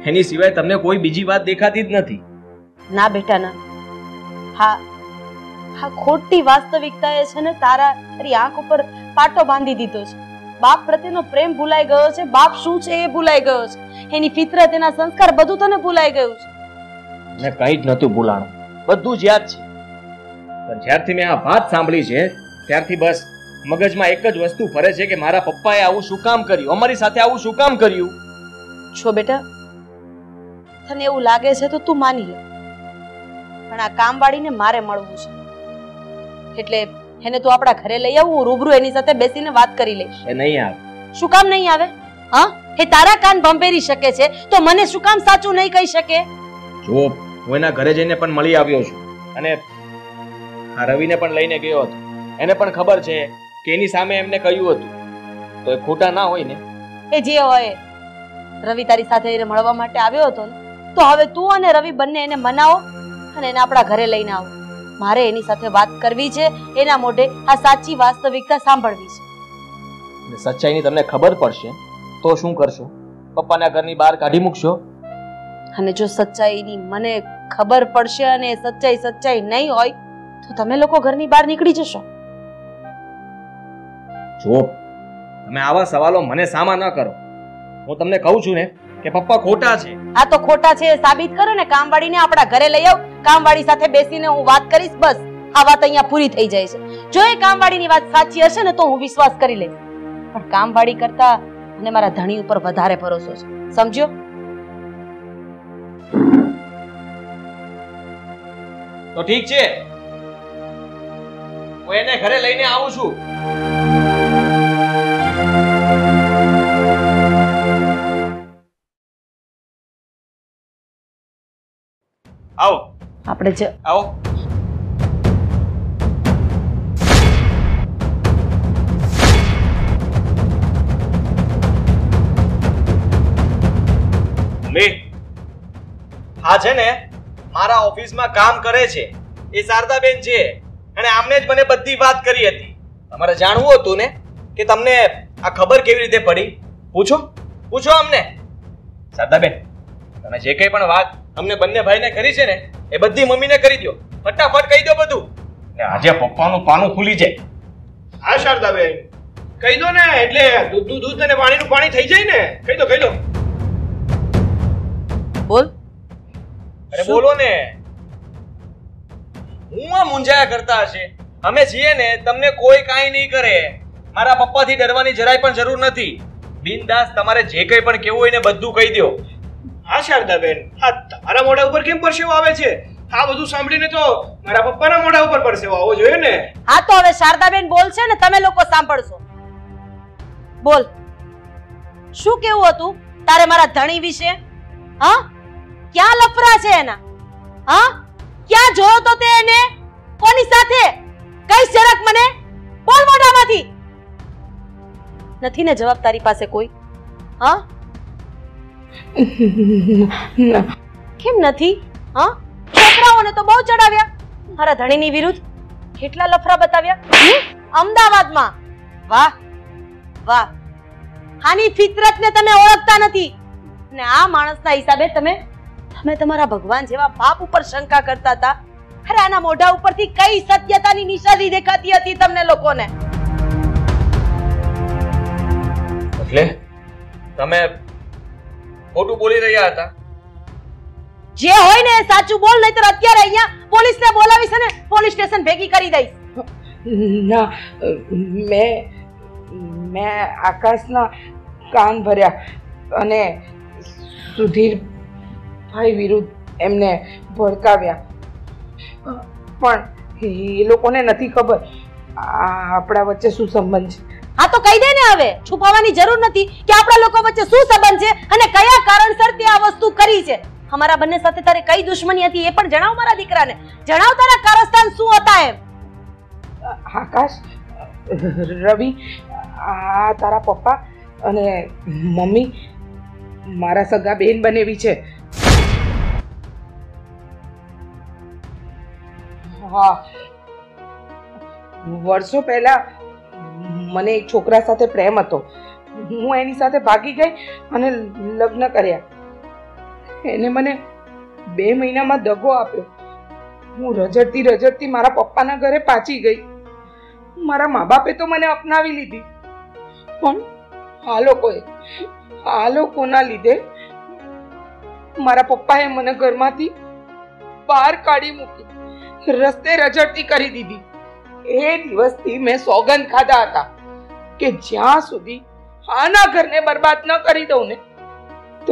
એની સિવાય તમને કોઈ બીજી વાત દેખાતી જ નથી. ના બેટા ના. હા હા, ખોટી વાસ્તવિકતાએ છે ને તારી આંખ ઉપર પાટો બાંધી દીધો છે. બાપ પ્રત્યેનો પ્રેમ ભૂલાઈ ગયો છે. બાપ શું છે એ ભૂલાઈ ગયો છે. એની ફિતરત, એના સંસ્કાર બધું તને ભૂલાઈ ગયું છે. મેં કંઈ જ નતું ભૂલાણું, બધું જ યાદ છે. પણ જ્યારથી મેં આ વાત સાંભળી છે ત્યારથી બસ મગજમાં એક જ વસ્તુ ફરે છે કે મારા પપ્પાએ આવું શું કામ કર્યું, અમારી સાથે આવું શું કામ કર્યું. છો બેટા, તને એવું લાગે છે તો તું માની લે, પણ આ કામવાળીને મારે મળવું છે. એટલે એને તું આપણા ઘરે લઈ આવ, હું રૂબરૂ એની સાથે બેસીને વાત કરી લઈશ. એ નહીં આવે. શું કામ નહીં આવે? હા, એ તારા કાન ભંભેરી શકે છે તો મને શું કામ સાચું નહીં કહી શકે? જો હું એના ઘરે જઈને પણ મળી આવ્યો છું અને આ રવિને પણ લઈને ગયો હતો. એને પણ ખબર છે કે એની સામે એમને કહ્યું હતું, તો એ ખોટા ના હોય ને. એ જે હોય, રવિ તારી સાથે એને મળવા માટે આવ્યો હતો ને, તો હવે તું અને રવિ બંને એને મનાવો અને એને આપણા ઘરે લઈને આવો. મારે એની સાથે વાત કરવી છે, એના મોઢે આ સાચી વાસ્તવિકતા સાંભળવી છે. સચ્ચાઈની તમને ખબર પડશે તો શું કરશો? પપ્પાના ઘરની બહાર કાઢી મૂકશો? અને જો સચ્ચાઈની મને ખબર પડશે અને સચ્ચાઈ નહીં હોય તો તમે લોકો ઘરની બહાર નીકળી જશો. જો તમે આવા સવાલો મને સામા ન કરો. હું તમને કહું છું ને કે પપ્પા ખોટા છે. આ તો ખોટા છે એ સાબિત કરો ને. કામવાળીને આપણા ઘરે લઈ આવ, કામવાળી સાથે બેસીને હું વાત કરીશ. બસ આ વાત અહીંયા પૂરી થઈ જાય છે. જો એ કામવાળીની વાત સાચી હશે ને તો હું વિશ્વાસ કરી લઈશ, પણ કામવાળી કરતા મને મારા ધણી ઉપર વધારે ભરોસો છે. સમજ્યો? તો ઠીક છે, હું એને ઘરે લઈને આવું છું. આવો. આપણે આવો. હા છે ને, મારા ઓફિસમાં કામ કરે છે એ શારદાબેન છે અને આમને જ મને બધી વાત કરી હતી. તમારે જાણવું હતું ને કે તમને આ ખબર કેવી રીતે પડી? પૂછો અમને. શારદાબેન, તમે જે કંઈ પણ વાત અમને બંને ભાઈને કરી છે ને એ બધી મમ્મીને કરી દો. ફટાફટ કહી દો બધું, ને આજે પપ્પાનું પાનું ખુલી જાય. હા શારદાબેન, કહી દો ને, એટલે દૂધ અને પાણીનું પાણી થઈ જાય ને. કહી દો. બોલ. અરે બોલો ને. હું આ મૂંઝાયા કરતા હશે. અમે છીએ ને, તમને કોઈ કાંઈ નહીં કરે. મારા પપ્પાથી ડરવાની જરાય પણ જરૂર નથી. બિનદાસ તમારે જે કંઈ પણ કહેવું હોય ને બધું કહી દો. હા શારદાબેન, હા તમારા મોઢા ઉપર કેમ પરસેવો આવે છે? આ બધું સાંભળીને તો મારા પપ્પાના મોઢા ઉપર પરસેવો આવવો જોઈએ ને. હા તો હવે શારદાબેન બોલશે ને, તમે લોકો સાંભળશો. બોલ, શું કેવું હતું તારે મારા ધણી વિશે? હા, ક્યાં લફરા છે એના? હા, ક્યાં જોયો તો તે એને? કોની સાથે? કઈ જરાક મને બોલ મોઢામાંથી. નથી ને જવાબ તારી પાસે કોઈ? હા, કેમ નથી? હા, છોકરાઓને તો બહુ ચડાવ્યા મારા ધણીની વિરુદ્ધ. કેટલા લફરા બતાવ્યા અમદાવાદમાં. વાહ વાહ, આની ફિતરતને તમે ઓળખતા નથી અને આ માણસના હિસાબે તમે તમારા ભગવાન જેવા બાપ ઉપર શંકા કરતા હતા. અરે આના મોઢા ઉપરથી કઈ સત્યતાની નિશાની દેખાતી હતી તમને લોકોને? એટલે તમે ખોટું બોલી રહ્યા હતા? જે હોય ને એ સાચું બોલ, નહીતર અત્યારે અહીંયા પોલીસને બોલાવીશ અને પોલીસ સ્ટેશન ભેગી કરી દઈશ. ના, મેં આકાશના કાન ભર્યા અને સુધીર ભાઈ વિરુદ્ધ એમને ભડકાવ્યા, પણ એ લોકોને નથી ખબર આપણા વચ્ચે શું સંબંધ છે. હા તો કહી દે ને, હવે છુપાવવાની જરૂર નથી કે આપણા લોકો વચ્ચે શું સંબંધ છે અને કયા કારણસર તે આ વસ્તુ કરી છે. અમારા બંને સાથે તારે કઈ દુશ્મની હતી એ પણ જણાવ મારા દીકરાને. જણાવ તારા કારસ્તાન શું હતા એમ. આકાશ, રવિ, આ તારા પપ્પા અને મમ્મી મારા સગા બેન બનેવી છે. હા, વર્ષો પહેલા મને એક છોકરા સાથે પ્રેમ હતો. હું એની સાથે ભાગી ગઈ અને લગ્ન કર્યા. એને મને 2 મહિનામાં દગો આપ્યો. હું રજડતી મારા પપ્પાના ઘરે પાછી ગઈ. મારા મા બાપે તો મને અપનાવી લીધી, પણ આ લોકોના લીધે મારા પપ્પાએ મને ઘરમાંથી બહાર કાઢી મૂકી, રસ્તે રજડતી કરી દીધી. એ દિવસથી મેં સોગંદ ખાધા હતા કે જ્યાં સુધી આના ઘરને બરબાદ ન કરી દઉં ને તો.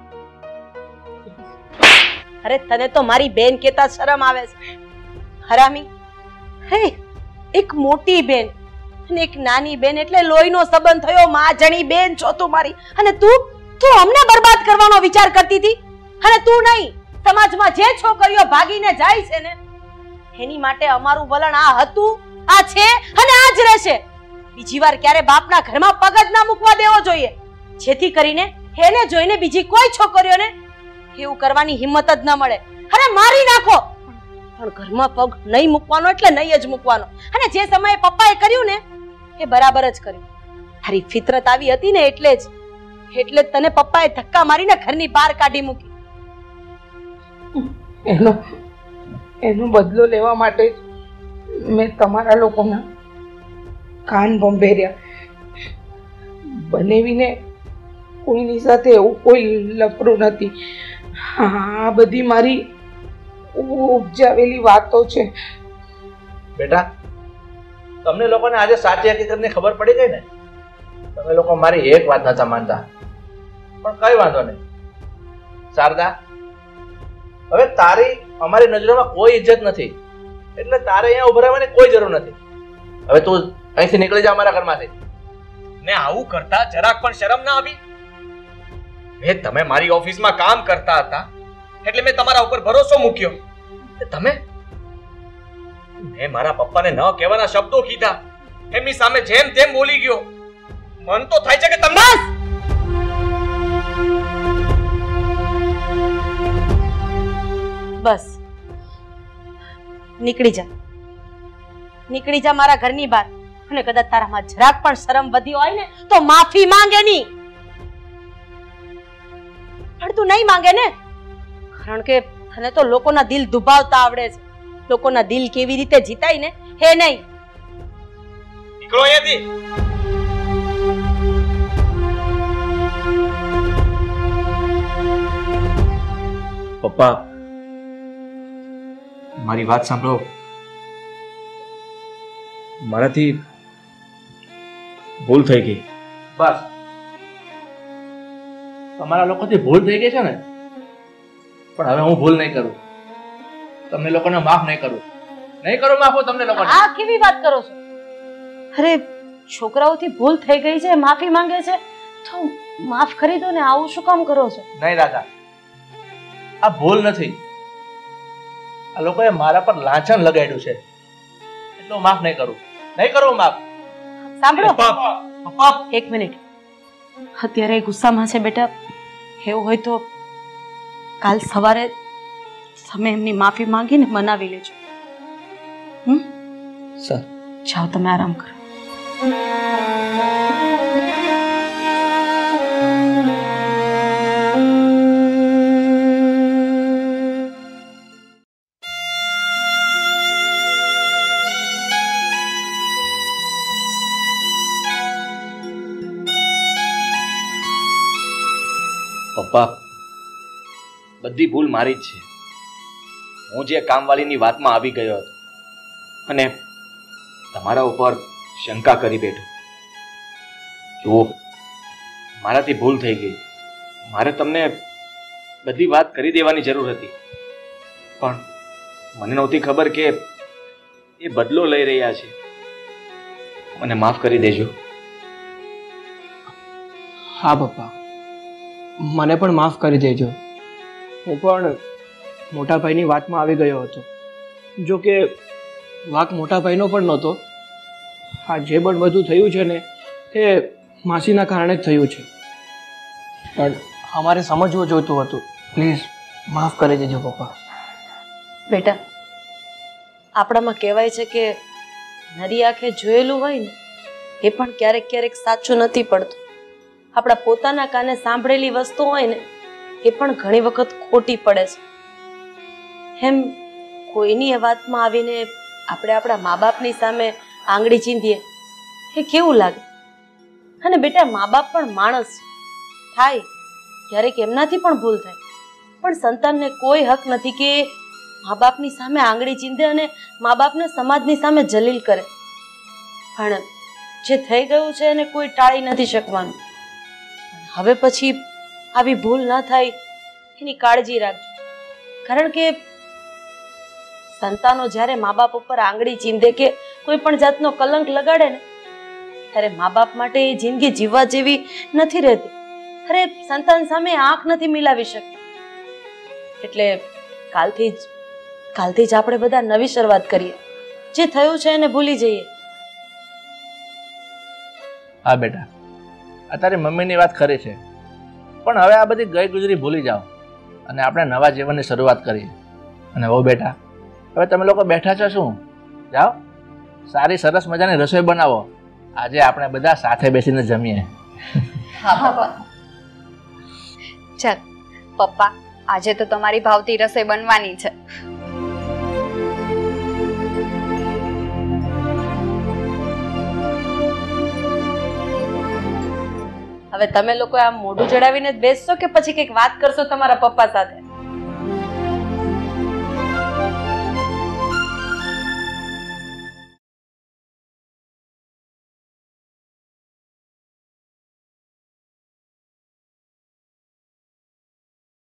અરે તને તો મારી બેન કેતા શરમ આવે છે હરામી. હે, એક મોટી બેન અને એક નાની બેન એટલે લોહીનો સંબંધ થયો. માં જણી બેન છો તું મારી, અને તું અમને બરબાદ કરવાનો વિચાર કરતી હતી. અને તું નહીં, સમાજમાં જે છોકરીઓ ભાગીને જાય છે ને એની માટે અમારું વલણ આ હતું, આ છે અને આ જ રહેશે. બીજી વાર ક્યારે બાપના ઘરમાં પગ જ ના મૂકવા દેવો જોઈએ, જેથી કરીને એને જોઈને બીજી કોઈ છોકરીઓને એવું કરવાની હિંમત જ ન મળે. અરે મારી નાખો, પણ ઘરમાં પગ નહીં મૂકવાનો એટલે નહીં જ મૂકવાનો. અને જે સમયે પપ્પાએ કર્યું ને એ બરાબર જ કર્યું. તારી ફિતરત આવી હતી ને એટલે જ તને પપ્પાએ ધક્કા મારીને ઘરની બહાર કાઢી મૂકી. એનો બદલો લેવા માટે મેં તમારા લોકોના કાન ભંભેર્યા. બનેવીને કોઈની સાથે એવું કોઈ લફરું નથી. આ બધી મારી ઉપજાવેલી વાતો છે. બેટા, તમને લોકોને આજે સાચી હકીકતની ખબર પડી ગઈ ને. તમે લોકો મારી એક વાત નતા માનતા, પણ કઈ વાંધો નહીં. શારદા, હવે તારી અમારી નજરોમાં કોઈ ઇજ્જત નથી, એટલે તારે અહીંયા ઉભા રહેવાની કોઈ જરૂર નથી. હવે તું અહીંથી નીકળી જા અમારા ઘરમાંથી. ને આવું કરતા જરાક પણ શરમ ના આવી? તમે મારી ઓફિસમાં કામ કરતા હતા એટલે મેં તમારા ઉપર ભરોસો મૂક્યો. મેં મારા પપ્પાને ન કહેવાના શબ્દો કીધા, એમની સામે જેમ તેમ બોલી ગયો. મન તો થાય છે કે તમે બસ નીકળી જા મારા ઘરની બહાર. અને કદાચ તારામાં જરાક પણ શરમ વધી હોય ને તો માફી માંગે નહીં. પણ તું નહીં માંગે ને, કારણ કે તને તો લોકોના દિલ દુભાવતા આવડે છે. લોકોના દિલ કેવી રીતે જીતાય ને હે નહીં. નીકળો અહીંયાથી. પપ્પા, મારી વાત સાંભળો. મારાથી ભૂલ થઈ ગઈ. બસ, તમારા લોકોથી ભૂલ થઈ ગઈ છે ને, પણ હવે હું ભૂલ નહીં કરું. તમને લોકોને માફ નહીં કરું માફ હું તમને લોકોને. આ કેવી વાત કરો છો? અરે છોકરાઓથી ભૂલ થઈ ગઈ છે, માફી માંગે છે તો માફ કરી દો ને. આવું શું કામ કરો છો? નહીં દાદા, આ ભૂલ નથી. આ લોકોએ મારા પર લાંછન લગાડ્યું છે, એટલે હું માફ નહીં કરું માફ. સાંભળો પપ્પા, એક મિનિટ. અત્યારે ગુસ્સામાં છે બેટા. એવું હોય તો કાલ સવારે તમે એમની માફી માંગીને મનાવી લેજો. સર, જાઓ તમે આરામ કરો. પપ્પા, બધી ભૂલ મારી જ છે. હું જે કામવાળીની વાતમાં આવી ગયો હતો અને તમારા ઉપર શંકા કરી બેઠો. જુઓ, મારાથી ભૂલ થઈ ગઈ. મારે તમને બધી વાત કરી દેવાની જરૂર હતી, પણ મને નહોતી ખબર કે એ બદલો લઈ રહ્યા છે. મને માફ કરી દેજો. હા પપ્પા, મને પણ માફ કરી દેજો. હું પણ મોટા ભાઈની વાતમાં આવી ગયો હતો. જો કે વાંક મોટા ભાઈનો પણ નહોતો. આ જે પણ બધું થયું છે ને એ માસીના કારણે જ થયું છે. પણ અમારે સમજવું જોઈતું હતું. પ્લીઝ માફ કરી દેજો પપ્પા. બેટા, આપણામાં કહેવાય છે કે નરી આંખે જોયેલું હોય ને એ પણ ક્યારેક ક્યારેક સાચું નથી પડતું. આપણા પોતાના કાને સાંભળેલી વસ્તુ હોય ને એ પણ ઘણી વખત ખોટી પડે છે. એમ કોઈની વાતમાં આવીને આપણે આપણા મા બાપની સામે આંગળી ચીંધીએ એ કેવું લાગે? અને બેટા, મા બાપ પણ માણસ છે, થાય ક્યારેક એમનાથી પણ ભૂલ થાય, પણ સંતાનને કોઈ હક નથી કે મા બાપની સામે આંગળી ચીંધે અને મા બાપને સમાજની સામે જલીલ કરે. પણ જે થઈ ગયું છે એને કોઈ ટાળી નથી શકવાનું. હવે પછી આવી ભૂલ ન થાય એની કાળજી રાખજો, કારણ કે સંતાનો જ્યારે મા બાપ ઉપર આંગળી ચીંધે કે કોઈ પણ જાતનો કલંક લગાડે ને ત્યારે મા બાપ માટે એ જિંદગી જીવવા જેવી નથી રહેતી. અરે, સંતાન સામે આંખ નથી મિલાવી શકતી. એટલે કાલથી જ આપણે બધા નવી શરૂઆત કરીએ. જે થયું છે એને ભૂલી જઈએ. હા બેટા, આ તારી મમ્મીની વાત ખરી છે, પણ હવે આ બધી ગઈ ગુજરી ભૂલી જાઓ અને આપણે નવા જીવનની શરૂઆત કરીએ. અને હો બેટા, હવે તમે લોકો બેઠા છો શું? જાઓ, સારી સરસ મજાની રસોઈ બનાવો. આજે આપણે બધા સાથે બેસીને જમીએ. હા પપ્પા. ચાલ પપ્પા, આજે તો તમારી ભાવતી રસોઈ બનવાની છે. હવે તમે લોકો આમ મોઢું ચડાવીને જ બેસશો કે પછી કંઈક વાત કરશો તમારા પપ્પા સાથે?